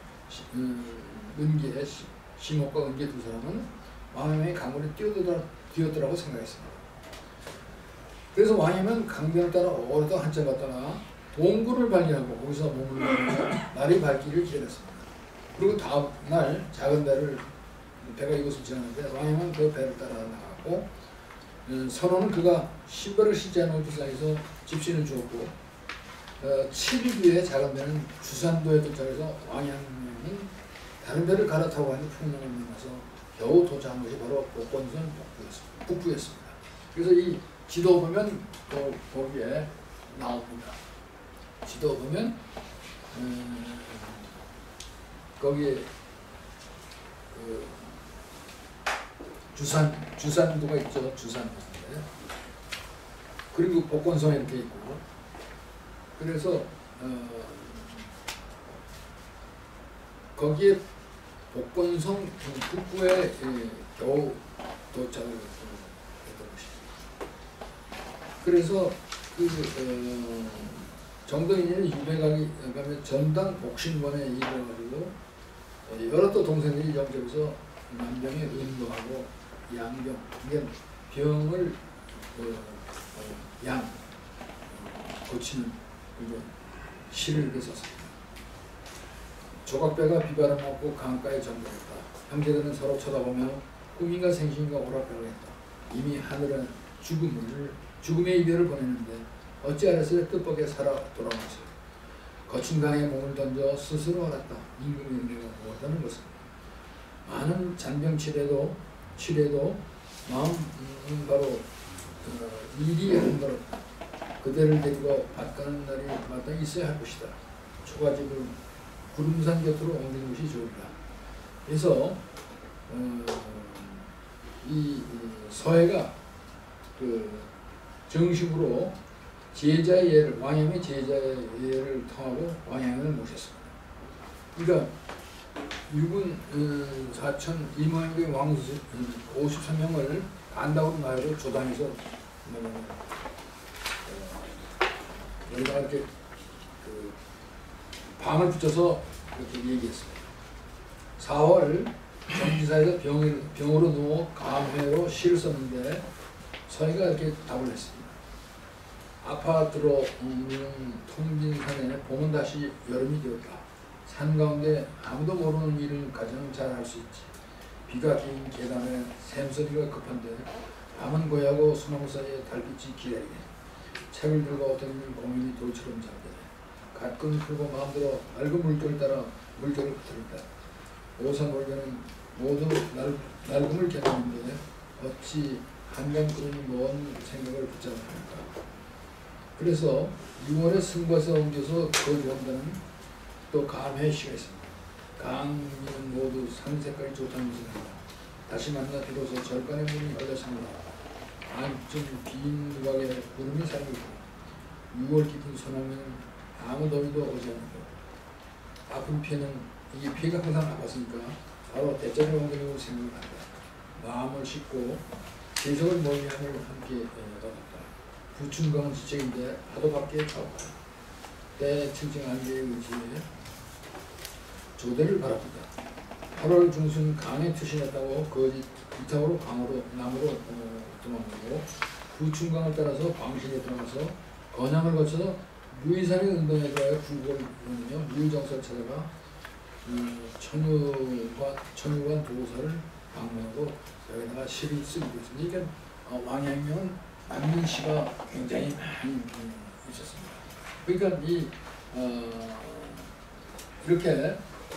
심옥과 은계 두 사람은 왕양명의 강물에 뛰어들라고 생각했습니다. 그래서 왕양은 강변을 따라 오래도 한참 갔다가 동굴을 발견하고 거기서 몸을 넣으면서 날이 밝기를 기다렸습니다. 그리고 다음 날 작은 배가 이곳을 지나는데 왕양은 그 배를 따라 나갔고 선원은 그가 신발을 신지 않은 도상에서 집신을 주었고 7일 뒤에 작은 배는 주산도에 도착해서 왕양은 다른 배를 갈아타고 하는 풍랑을 만나서 겨우 도착한 것이 바로 복권선 북부였습니다. 그래서 이 지도 보면 거기에 나옵니다. 지도 보면 거기에 주산도가 있죠. 주산도. 그리고 복권성 이렇게 있고. 그래서 거기에 복권성 북부에 겨우 도착을 했던 것입니다. 그래서 정동인은 유배가기 가면 전당 복신원에 이르러가지고 여러 또 동생들이 영접해서 남병에 은도하고 양병, 이게 병을 고치는 그리고 시를 이렇게 썼습니다. 조각배가 비바람 맞고 강가에 잠들었다. 형제들은 서로 쳐다보며 꿈인가 생신인가 오락가락했다. 이미 하늘은 죽음의 이별을 보내는데 어찌 알았을 뜻밖에 살아 돌아왔어요. 거친 강에 몸을 던져 스스로 알았다. 임금의 은혜가 무엇하는 것은. 많은 잔병치레도 마음은 바로 일이 한가롭다. 그대를 데리고 밭가는 날이 마땅히 있어야 할 것이다. 초가집을 구름산 곁으로 옮기는 것이 좋으리라. 그래서 이 서해가 그 정식으로 제자의 예를, 왕양의 제자의 예를 통하고 왕양을 모셨습니다. 그러니까 육은 4천 이모양의 왕수 53명을 간다고 나열로 조당에서 여기다가 이렇게 그 방을 붙여서 이렇게 얘기했습니다. 4월 정지사에서 병으로 누워 감회로 시를 썼는데 서희가 이렇게 답을 했습니다. 아파트로 통진산에 봄은 다시 여름이 되었다. 산 가운데 아무도 모르는 일을 가장 잘 할 수 있지. 비가 긴 계단에 샘소리가 급한데 밤은 고요하고 수나무 사이에 달빛이 기다리네. 책을 들고 어떤 고민이 돌처럼 잠드네. 가끔 풀고 마음대로 맑은 물결 따라 물결을 흐트린다. 오산골개는 모두 낡음을 겨누는데 어찌 한강구름이 먼 생각을 붙잡을까. 그래서 6월에 승과서 옮겨서 그걸 본다는 또 감회시가 있습니다. 강미는 모두 산색깔이 좋다는 것을 한다. 다시 만나 비로소 절간의 문이 열렸습니다. 안쯤 빈 누각에 구름이 살고 있고 6월 깊은 소나무는 아무 더위도 오지 않고 아픈 피는 이게 피가 항상 아팠으니까 바로 대자를 옮기려고 생각을 한다. 마음을 싣고 계속을 멀리함을 함께 얻었다. 부춘강은 지책인데 파도 밖에 가오다. 때 층층 안개의 의지에 조대를 바랍니다. 8월 중순 강에 투신했다고 거짓 이탕으로 강으로 남으로 도망가고 부춘강을 따라서 광신에 들어가서 건양을 거쳐서 무의산의 은동에 들어가 구골을 이루며 무의정사를 찾아가 천유관 도사를 방문하고 여기다가 시를 쓰게 됐습니다. 그러니까 왕양명은 남는 시가 굉장히 많이 있었습니다. 그러니까 이렇게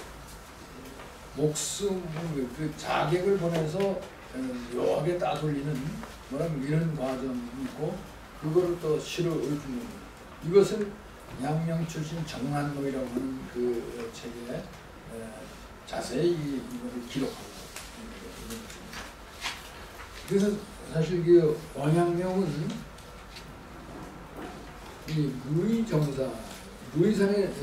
목숨 그 자객을 보내서 묘하게 따돌리는 이런 과정이 있고 그거를 또 시로 읊는 겁니다. 이것을 양명 출신 정한노이라고 하는 그 책에 자세히 이거를 기록하고 있습니다. 그래서 사실 그 왕양명은 이 무의정사, 무의산의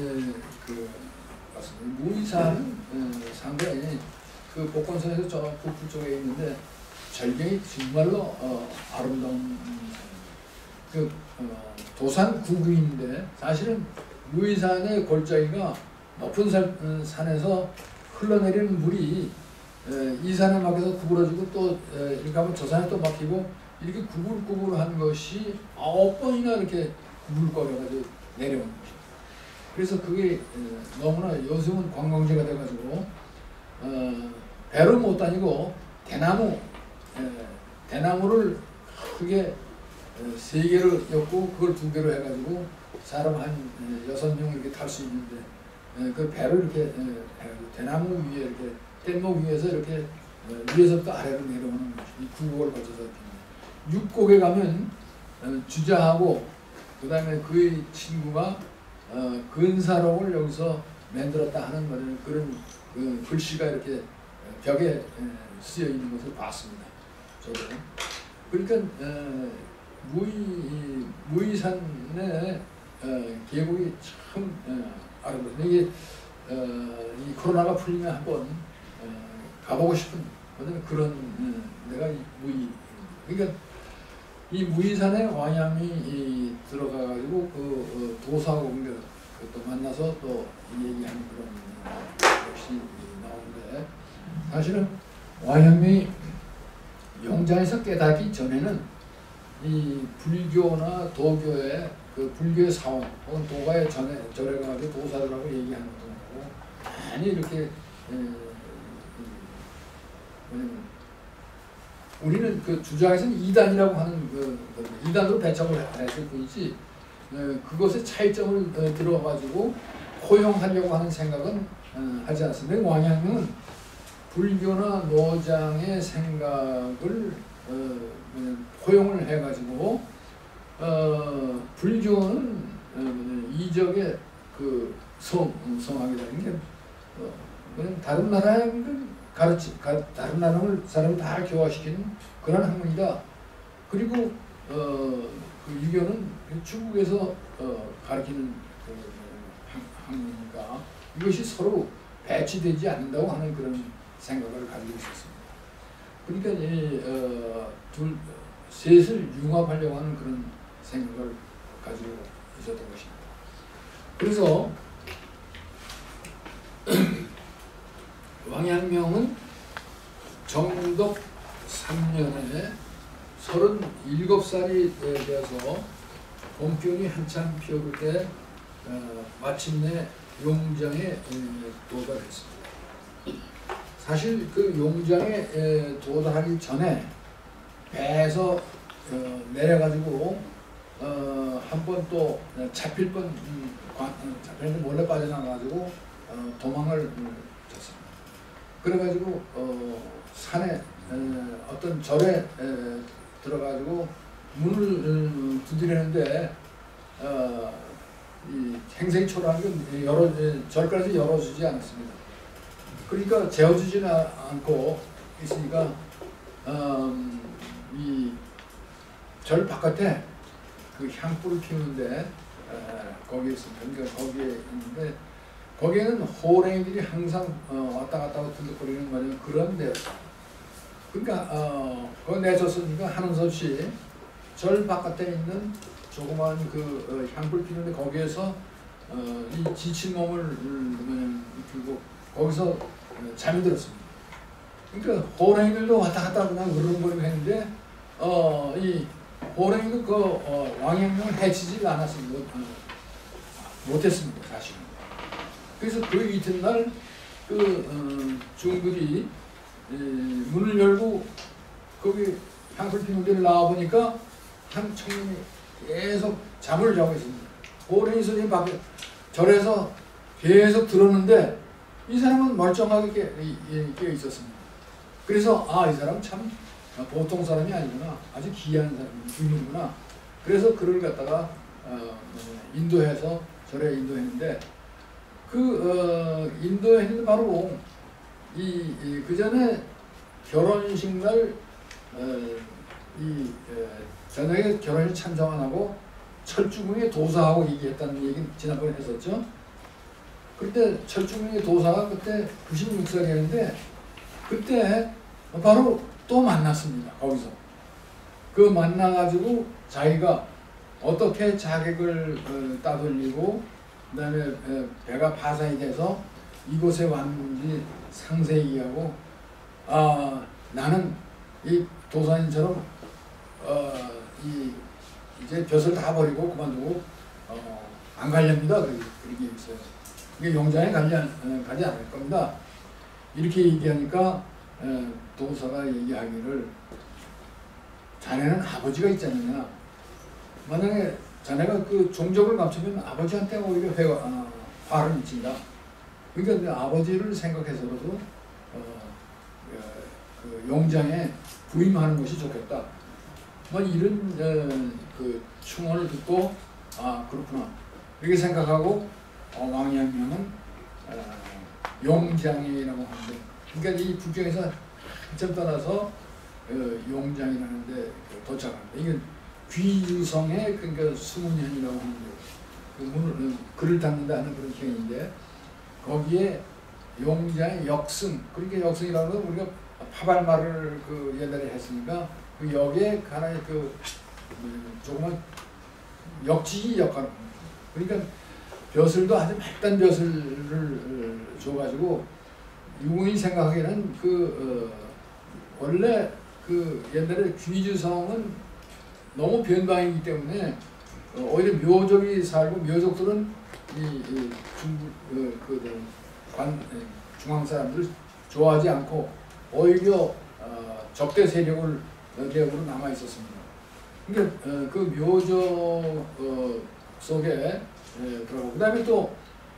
무의산은 상당히 그 복권선에서 저 북부 쪽에 있는데 절경이 정말로 아름다운 그 도산 구구인데 사실은 무의산의 골짜기가 높은 산에서 흘러내리는 물이 이 산에 막혀서 구부러지고 또 이렇게 하면 저 산에 또 막히고 이렇게 구불구불한 것이 9번이나 이렇게 구불거려가지고 내려오는 것입니다. 그래서 그게 너무나 요즘은 관광지가 돼가지고 배로 못 다니고 대나무를 크게 3개를 엮고 그걸 2개로 해가지고 사람 한 6명 이렇게 탈 수 있는데 그 배로 이렇게 대나무 위에 이렇게 뗏목 위에서 이렇게 위에서부터 아래로 내려오는 이 굴곡을 거쳐서 육곡에 가면 주자하고 그 다음에 그의 친구가 근사록을 여기서 만들었다 하는 그런 그 글씨가 이렇게 벽에 쓰여 있는 것을 봤습니다. 저도. 그러니까 무의산의 계곡이 참 아름답습니다. 이게 이 코로나가 풀리면 한번 가보고 싶은 그런 내가 그러니까 이 무의산에 왕양이 들어가가지고 그 도사하고 또 만나서 또 얘기하는 그런 것이 나오는데 사실은 왕양이 영장에서 깨닫기 전에는 이 불교나 도교의 그 불교의 사원 혹은 도가의 절에 가지고 도사들하고 얘기하는 것도 나오고 많이 이렇게 뭐냐면 우리는 그 주장에서는 이단이라고 하는 그 이단으로 배척을 했을 뿐이지 그것의 차이점을 들어가지고 포용하려고 하는 생각은 하지 않습니다. 왕양명은 불교나 노장의 생각을 포용을 해가지고 불교는 이적의 그 성악이라는 게 그냥 다른 나라의 다른 나라를 사람을 다 교화시키는 그런 학문이다. 그리고 그 유교는 중국에서 가르치는 그 학문이니까 이것이 서로 배치되지 않는다고 하는 그런 생각을 가지고 있었습니다. 그러니까 셋을 융합하려고 하는 그런 생각을 가지고 있었던 것입니다. 그래서 왕양명은 정덕 3년에 37살이 되어서 봄균이 한참 피어올 때 마침내 용장에 도달했습니다. 사실 그 용장에 도달하기 전에 배에서 내려가지고 한 번 또 잡힐 잡혔는데 몰래 빠져나가지고 도망을 쳤습니다. 그래가지고 산에 어떤 절에 들어가지고 문을 두드리는데 이 행생초라는 건 절까지 열어주지 않았습니다. 그러니까 재워주지는 않고 있으니까 이 절 바깥에 그 향불을 피우는데 거기에 있습니다. 그러니까 거기에 있는데 거기에는 호랭이들이 항상 왔다 갔다 하고 들락거리는 말이에요. 그런 데였다. 그러니까 그거 내줬으니까 하는 수 없이 절 바깥에 있는 조그만 그 향불 피우는데 거기에서 이 지친 몸을 들고 거기서 잠이 들었습니다. 그러니까 호랭이들도 왔다 갔다 하고 그냥 으르렁거리고 했는데 이 호랭이도 그 왕양명을 해치지 않았습니다. 못했습니다. 사실은. 그래서 그 이튿날 그 중들이 문을 열고 거기 향불 피우는 데를 나와보니까 한 청년이 계속 잠을 자고 있습니다. 호랭이 소리 밖에 절에서 계속 들었는데 이 사람은 멀쩡하게 깨어 있었습니다. 그래서 이 사람 참 보통 사람이 아니구나. 아주 귀한 사람이구나. 그래서 그를 갖다가 인도해서 절에 인도했는데 인도했는데 바로 그 전에 결혼식 날 저녁에 결혼식 참석 안 하고 철주궁의 도사하고 얘기했다는 얘기 지난번에 했었죠. 그때 철주궁의 도사가 그때 96살이었는데 그때 바로 또 만났습니다. 거기서 그 만나가지고 자기가 어떻게 자객을 따돌리고 그 다음에 배가 파산이 돼서 이곳에 왔는지 상세히 얘기하고 나는 이 도사님처럼 이제 벼슬 다 버리고 그만두고 안 가렵니다. 그렇게 얘기했어요. 이게 용장에 가지 않을 겁니다. 이렇게 얘기하니까 도사가 얘기하기를 자네는 아버지가 있잖느냐. 만약에 자네가 그 종적을 감추면 아버지한테 오히려 화를 미친다. 그러니까 아버지를 생각해서라도 그 용장에 부임하는 것이 좋겠다. 뭐 이런 그 충언을 듣고 그렇구나 이렇게 생각하고 왕양명은 용장이라고 하는데 그러니까 이 북경에서 한참 떠나서 용장이라는 데 도착합니다. 이게 귀유성의 그러니까 수문현이라고 하는데 그 글을 닦는다는 그런 형인데 거기에 용장의 역승 그러니까 역승이라는 건 우리가 파발말을 그 옛날에 했으니까 그 역에 하나의 그 조그만 역지기 역할 그러니까 벼슬도 아주 맑단 벼슬을 줘가지고 유공이 생각하기에는 원래 그 옛날에 귀주성은 너무 변방이기 때문에 오히려 묘족이 살고 묘족들은 이 중부 중앙 사람들을 좋아하지 않고 오히려 적대 세력으로 남아 있었습니다. 그러니까 그 묘족 속에 들어가고 그다음에 또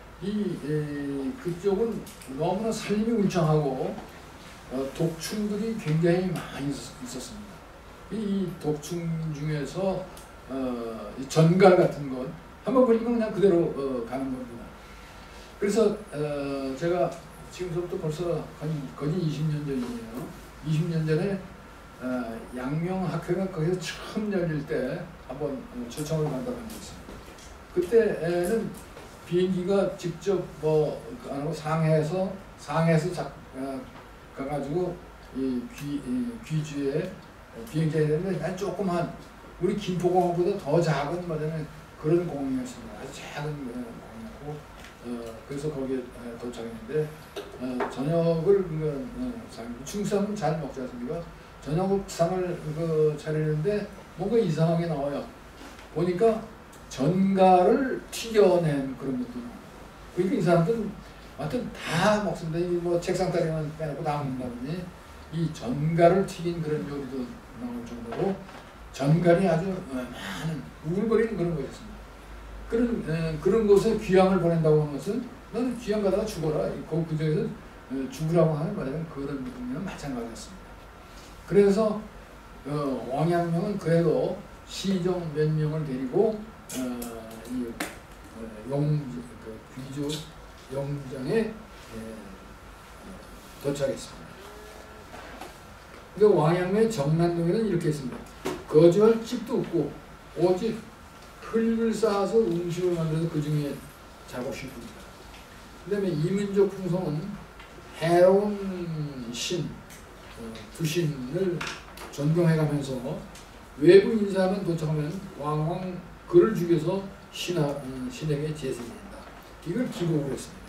그쪽은 너무나 살림이 울창하고 독충들이 굉장히 많이 있었습니다. 이 독충 중에서 이 전갈 같은 건 한번 걸리면 그냥 그대로 가는 겁니다. 그래서 제가 지금부터 벌써 거의 20년 전이에요. 20년 전에 양명학회가 거기서 처음 열릴 때 한번 초청을 받아간 적이 있습니다. 그때는 비행기가 직접 안 하고 상해에서 가가지고 이 귀주에 비행기에 되는데 아주 조그만 우리 김포공항보다 더 작은 그런 공항이었습니다. 아주 작은 공항이었고 그래서 거기에 도착했는데 저녁을 중국사람은 잘 먹지 않습니까? 저녁상을 차리는데 뭔가 이상하게 나와요. 보니까 전갈을 튀겨낸 그런 느낌. 그러니까 이 사람들은 하여튼 다 먹습니다. 뭐 책상다리만 빼놓고 다 먹는다더니 이 전갈을 튀긴 그런 요리도 나올 정도로 전갈이 아주 많은 우글거리는 그런 거였습니다. 그런 곳에 귀향을 보낸다고 하는 것은 너는 귀향 가다가 죽어라. 그 중에서 죽으라고 하는 말에는 그런 느낌이랑 마찬가지였습니다. 그래서 왕양명은 그래도 시종 몇 명을 데리고 귀주 용정에 도착했습니다. 그러니까 왕양명의 정난동에는 이렇게 했습니다. 거주할 집도 없고 오직 흙을 쌓아서 음식을 만들어서 그 중에 작업실 뿐이다. 그 다음에 이민족 풍속은 해로운 부신을 존경해가면서 외부 인사만 도착하면 왕왕 그를 죽여서 신에게 제사드린다. 이걸 기록을 했습니다.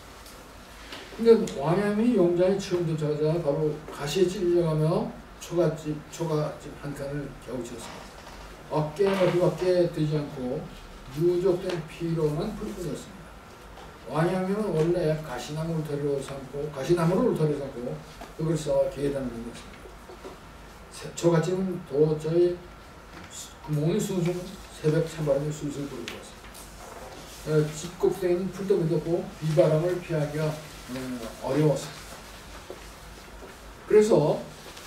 근데 왕양이 용장에 처음 도착하자 바로 가시에 찔려가며 초가집 한 칸을 겨우 지었습니다. 어깨나 뒤밖에 되지 않고 누적된 피로만 불끈했습니다. 왕양면은 원래 가시나무를 울타리로 삼고 그걸 써 계단을 만들었습니다. 초가집은 도저히 구멍이 숭숭 새벽 찬바람이 술술 불고 있었습니다. 집 꼭대기는 풀도 묻었고 비바람을 피하기가 어려웠습니다. 그래서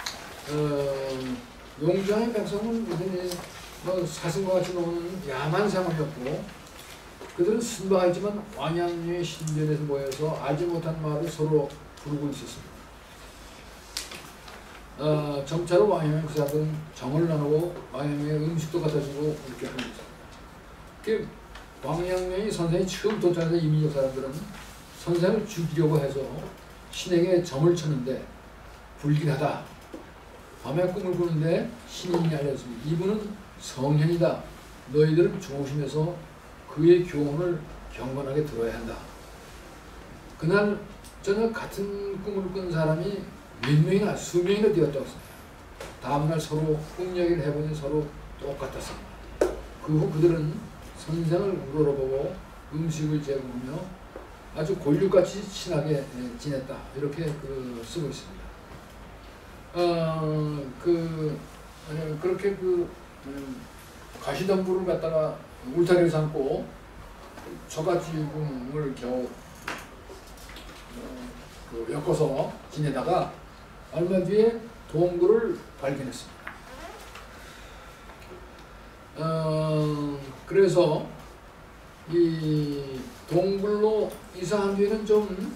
용장의 백성은 사슴과 같이 노는 야만 생활이었고 그들은 순박하 있지만 왕양리의 신전에서 모여서 알지 못한 말을 서로 부르고 있었습니다. 점차로 왕양의 그 사람들은 정을 나누고 왕양의 음식도 갖다 주고 이렇게 하고 있습니다. 왕양의 선생이 처음 도착한 이민족 사람들은 선생을 죽이려고 해서 신에게 점을 쳤는데 불길하다. 밤에 꿈을 꾸는데 신인이 알렸습니다. 이분은 성현이다. 너희들은 조심해서 그의 교훈을 경건하게 들어야 한다. 그날 저녁 같은 꿈을 꾼 사람이 몇 명이나 수명이나 되었다고 했습니다. 다음날 서로 꿈 얘기를 해보니 서로 똑같았습니다. 그 후 그들은 선생을 물어보고 음식을 제공하며 아주 골육같이 친하게 지냈다. 이렇게 쓰고 있습니다. 그렇게 가시덤불을 갖다가 울타리를 삼고 초가집을 겨우 엮어서 지내다가 얼마 뒤에 동굴을 발견했습니다. 그래서 이 동굴로 이사한 뒤에는 좀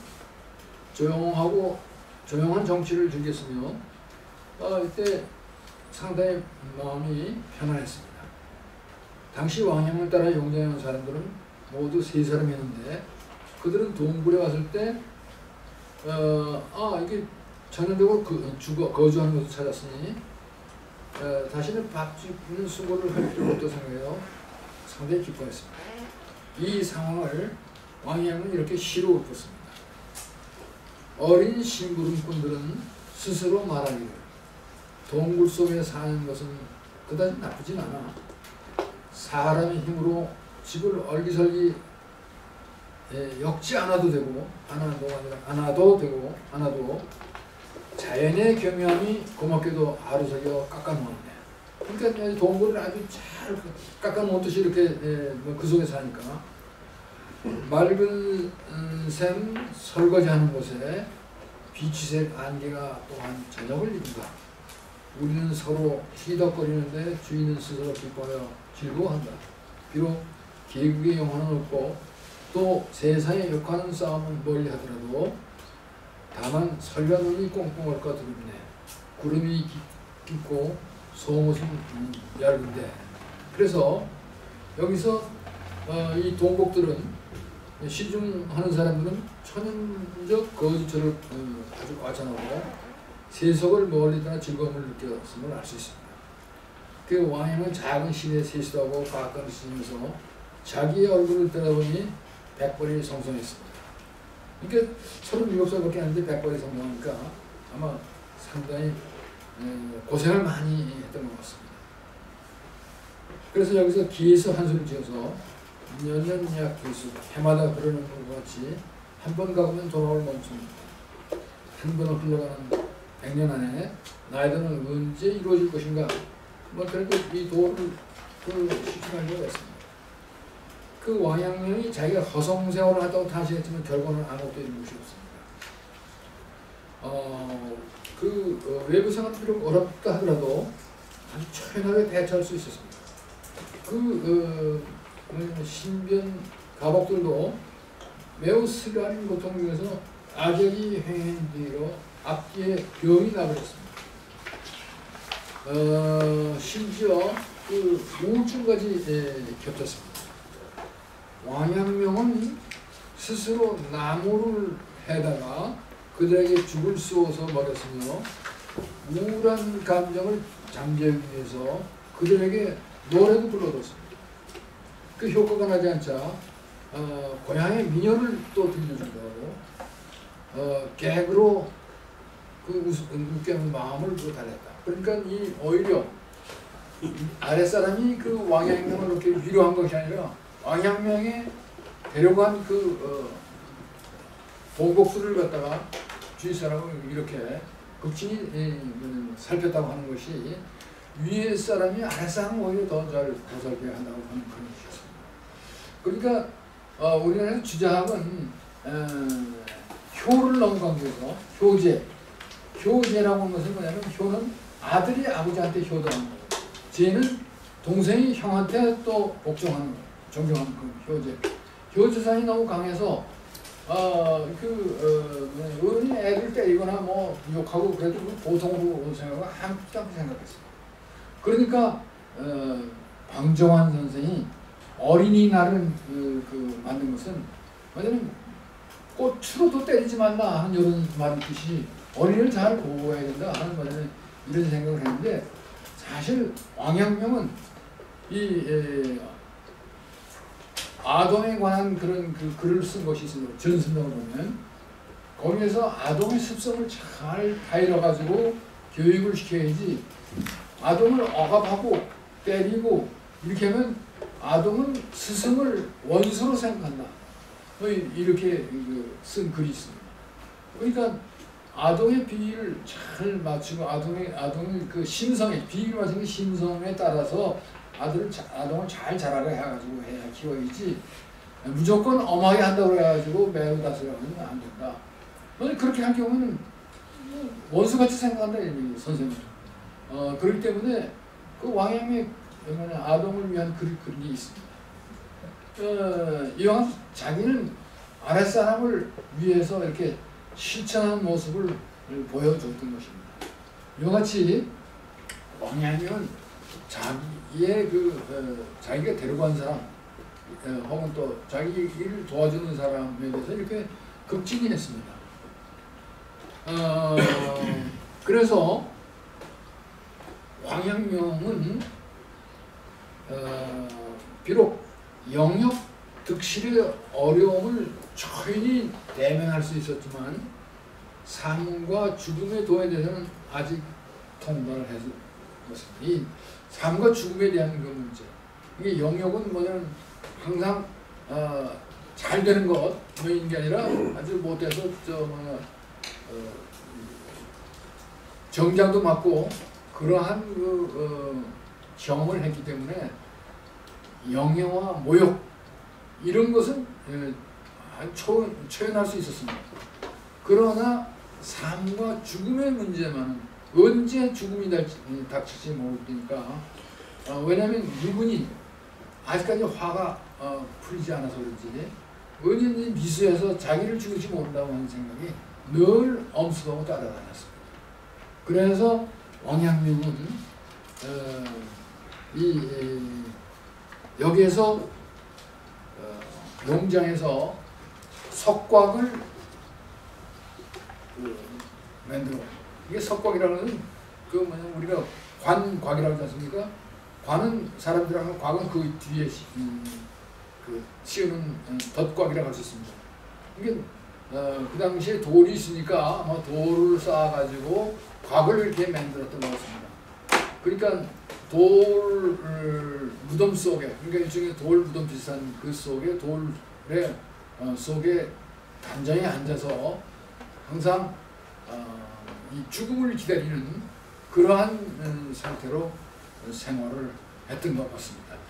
조용한 정치를 즐겼으며 이때 상당히 마음이 편안했습니다. 당시 왕양을 따라 용장에 온 사람들은 모두 3사람이었는데 그들은 동굴에 왔을 때 이게 전형적으로 거주하는 곳을 찾았으니 다시는 밥 짓는 수고를 할 필요 없다고 생각해요. 상당히 기뻐했습니다. 이 상황을 왕양은 이렇게 시로 읊었습니다. 어린 심부름꾼들은 스스로 말하기를 동굴 속에 사는 것은 그다지 나쁘진 않아. 사람의 힘으로 집을 얼기설기 엮지 않아도 되고 않아도 자연의 경험이 고맙게도 하루속여 깎아놓았네. 그러니까 동굴을 아주 잘 깎아놓듯이 이렇게 그 속에 사니까 맑은 샘 설거지하는 곳에 비치색 안개가 또한 저녁을 이룬다. 우리는 서로 희덕거리는데 주인은 스스로 기뻐하여 즐거워한다. 비록 계국의 영혼은 없고 또 세상에 역하는 싸움은 멀리 하더라도 다만 설과 눈이 꽁꽁 얽어 두렵네. 구름이 깊고 소못은 얇은데. 그래서 여기서 이 동복들은 시중하는 사람들은 천연적 거주처를 아주 과찬하고 세속을 멀리 떠나 즐거움을 느꼈음을 알 수 있습니다. 그 왕님은 작은 시내에 세수하고 가끔 쓰면서 자기의 얼굴을 떠나보니 백벌이 성성했습니다. 그러니까 37살밖에 안 되는데 백벌이 성성하니까 아마 상당히 고생을 많이 했던 것 같습니다. 그래서 여기서 기에서 한수를 지어서 년년약 기수 해마다 흐르는 것과 같이 한 번 가보면 돌아올 멈춥니다. 한 번을 흘러가는 100년 안에 나이들은 언제 이루어질 것인가. 그런데 이 도를 실천할 필요가 있습니다. 그 왕양명이 자기가 허송세월을 하다고 타시했지만 결과는 아무것도 이룬 것이 없습니다. 외부 생활은 비록 어렵다 하더라도 아주 초연하게 대처할 수 있었습니다. 신변 가복들도 매우 스가린 고통 중에서 악역이 행한 뒤로 앞뒤에 병이 나버렸습니다. 심지어 우울증까지 겹쳤습니다. 왕양명은 스스로 나무를 해다가 그들에게 죽을 쏘아서 버렸으며 우울한 감정을 잠재우기 위해서 그들에게 노래도 불러줬습니다. 그 효과가 나지 않자 고향의 민요를 또 들려준다고 개그로 웃게 하는 마음을 달랬다. 그러니까 오히려 아랫사람이 그 왕양명을 이렇게 위로한 것이 아니라 왕양명에 데려간 동복수를 갖다가 주위 사람을 이렇게 극진히 살폈다고 하는 것이 위에 사람이 아랫 사람을 오히려 더 잘 보살펴야 한다고 하는 그런 것이었습니다. 그러니까 우리나라에서 주자학은 효를 너무 강조해서 효제라고 하는 것은 뭐냐면 효는 아들이 아버지한테 효도하는 거예요. 제는 동생이 형한테 또 복종하는 거예요. 존경하는 그 효제. 효제산이 너무 강해서 어른이 애를 때리거나 뭐 욕하고 그래도 보통으로 생각하고 아무것도 않게 생각했어요. 그러니까 방정환 선생이 어린이날을 만든 것은 뭐냐면 꽃으로도 때리지 말라 하는 이런 말 있듯이 어린이를 잘 보호해야 된다 하는 말에는 이런 생각을 했는데, 사실 왕양명은 아동에 관한 그런 글을 쓴 것이 있습니다. 전승동을 보면 거기에서 아동의 습성을 잘 다일러가지고 교육을 시켜야지, 아동을 억압하고 때리고 이렇게 하면 아동은 스승을 원수로 생각한다. 이렇게 쓴 글이 있습니다. 그러니까 아동의 비위를 잘 맞추고 아동의 그 심성에 비위를 맞춘 게 심성에 따라서 아동을 잘 자라게 해가지고 해야 키워야지, 무조건 엄하게 한다고 해가지고 매우 다스려면 안 된다. 그렇게 할 경우는 원수같이 생각한다 이런 얘기 선생님. 그렇기 때문에 그 왕양의 아동을 위한 그런 게 있습니다. 이왕 자기는 아랫사람을 위해서 이렇게 실천하는 모습을 보여줬던 것입니다. 이같이 왕양은 자기의 자기가 데려간 사람 혹은 또 자기를 도와주는 사람에 대해서 이렇게 극진히 했습니다. 그래서 왕양명은 비록 영역 득실의 어려움을 초연히 대면할 수 있었지만 삶과 죽음의 도에 대해서는 아직 통달을 해서 그렇습니다. 이 삶과 죽음에 대한 그 문제, 이게 영역은 뭐냐면 항상 잘 되는 것 뭐인 게 아니라 아주 못해서 정장도 맞고 그러한 경험을 했기 때문에 영예와 모욕 이런 것은 초연할 수 있었습니다. 그러나 삶과 죽음의 문제만은 언제 죽음이 닥칠지 모르니까 왜냐하면 누구니 아직까지 화가 풀리지 않아서 그런지 언제든지 미수해서 자기를 죽일지 모른다고 하는 생각이 늘 엄습하고 따라다녔습니다. 그래서 왕양민은 여기에서 용장에서 석곽을 만들어. 이게 석곽이라는 것은 그 뭐냐 우리가 관곽이라고 하지 않습니까? 관은 사람들하고 곽은 그 뒤에 씌우는 덧곽이라고 할 수 있습니다. 이게 그 당시에 돌이 있으니까 아마 돌을 쌓아가지고 곽을 이렇게 만들었던 것 같습니다. 그러니까 돌 무덤 속에, 그러니까 일종의 돌 무덤 비슷한 그 속에 돌의 속에 단장에 앉아서 항상 이 죽음을 기다리는 그러한 상태로 생활을 했던 것 같습니다.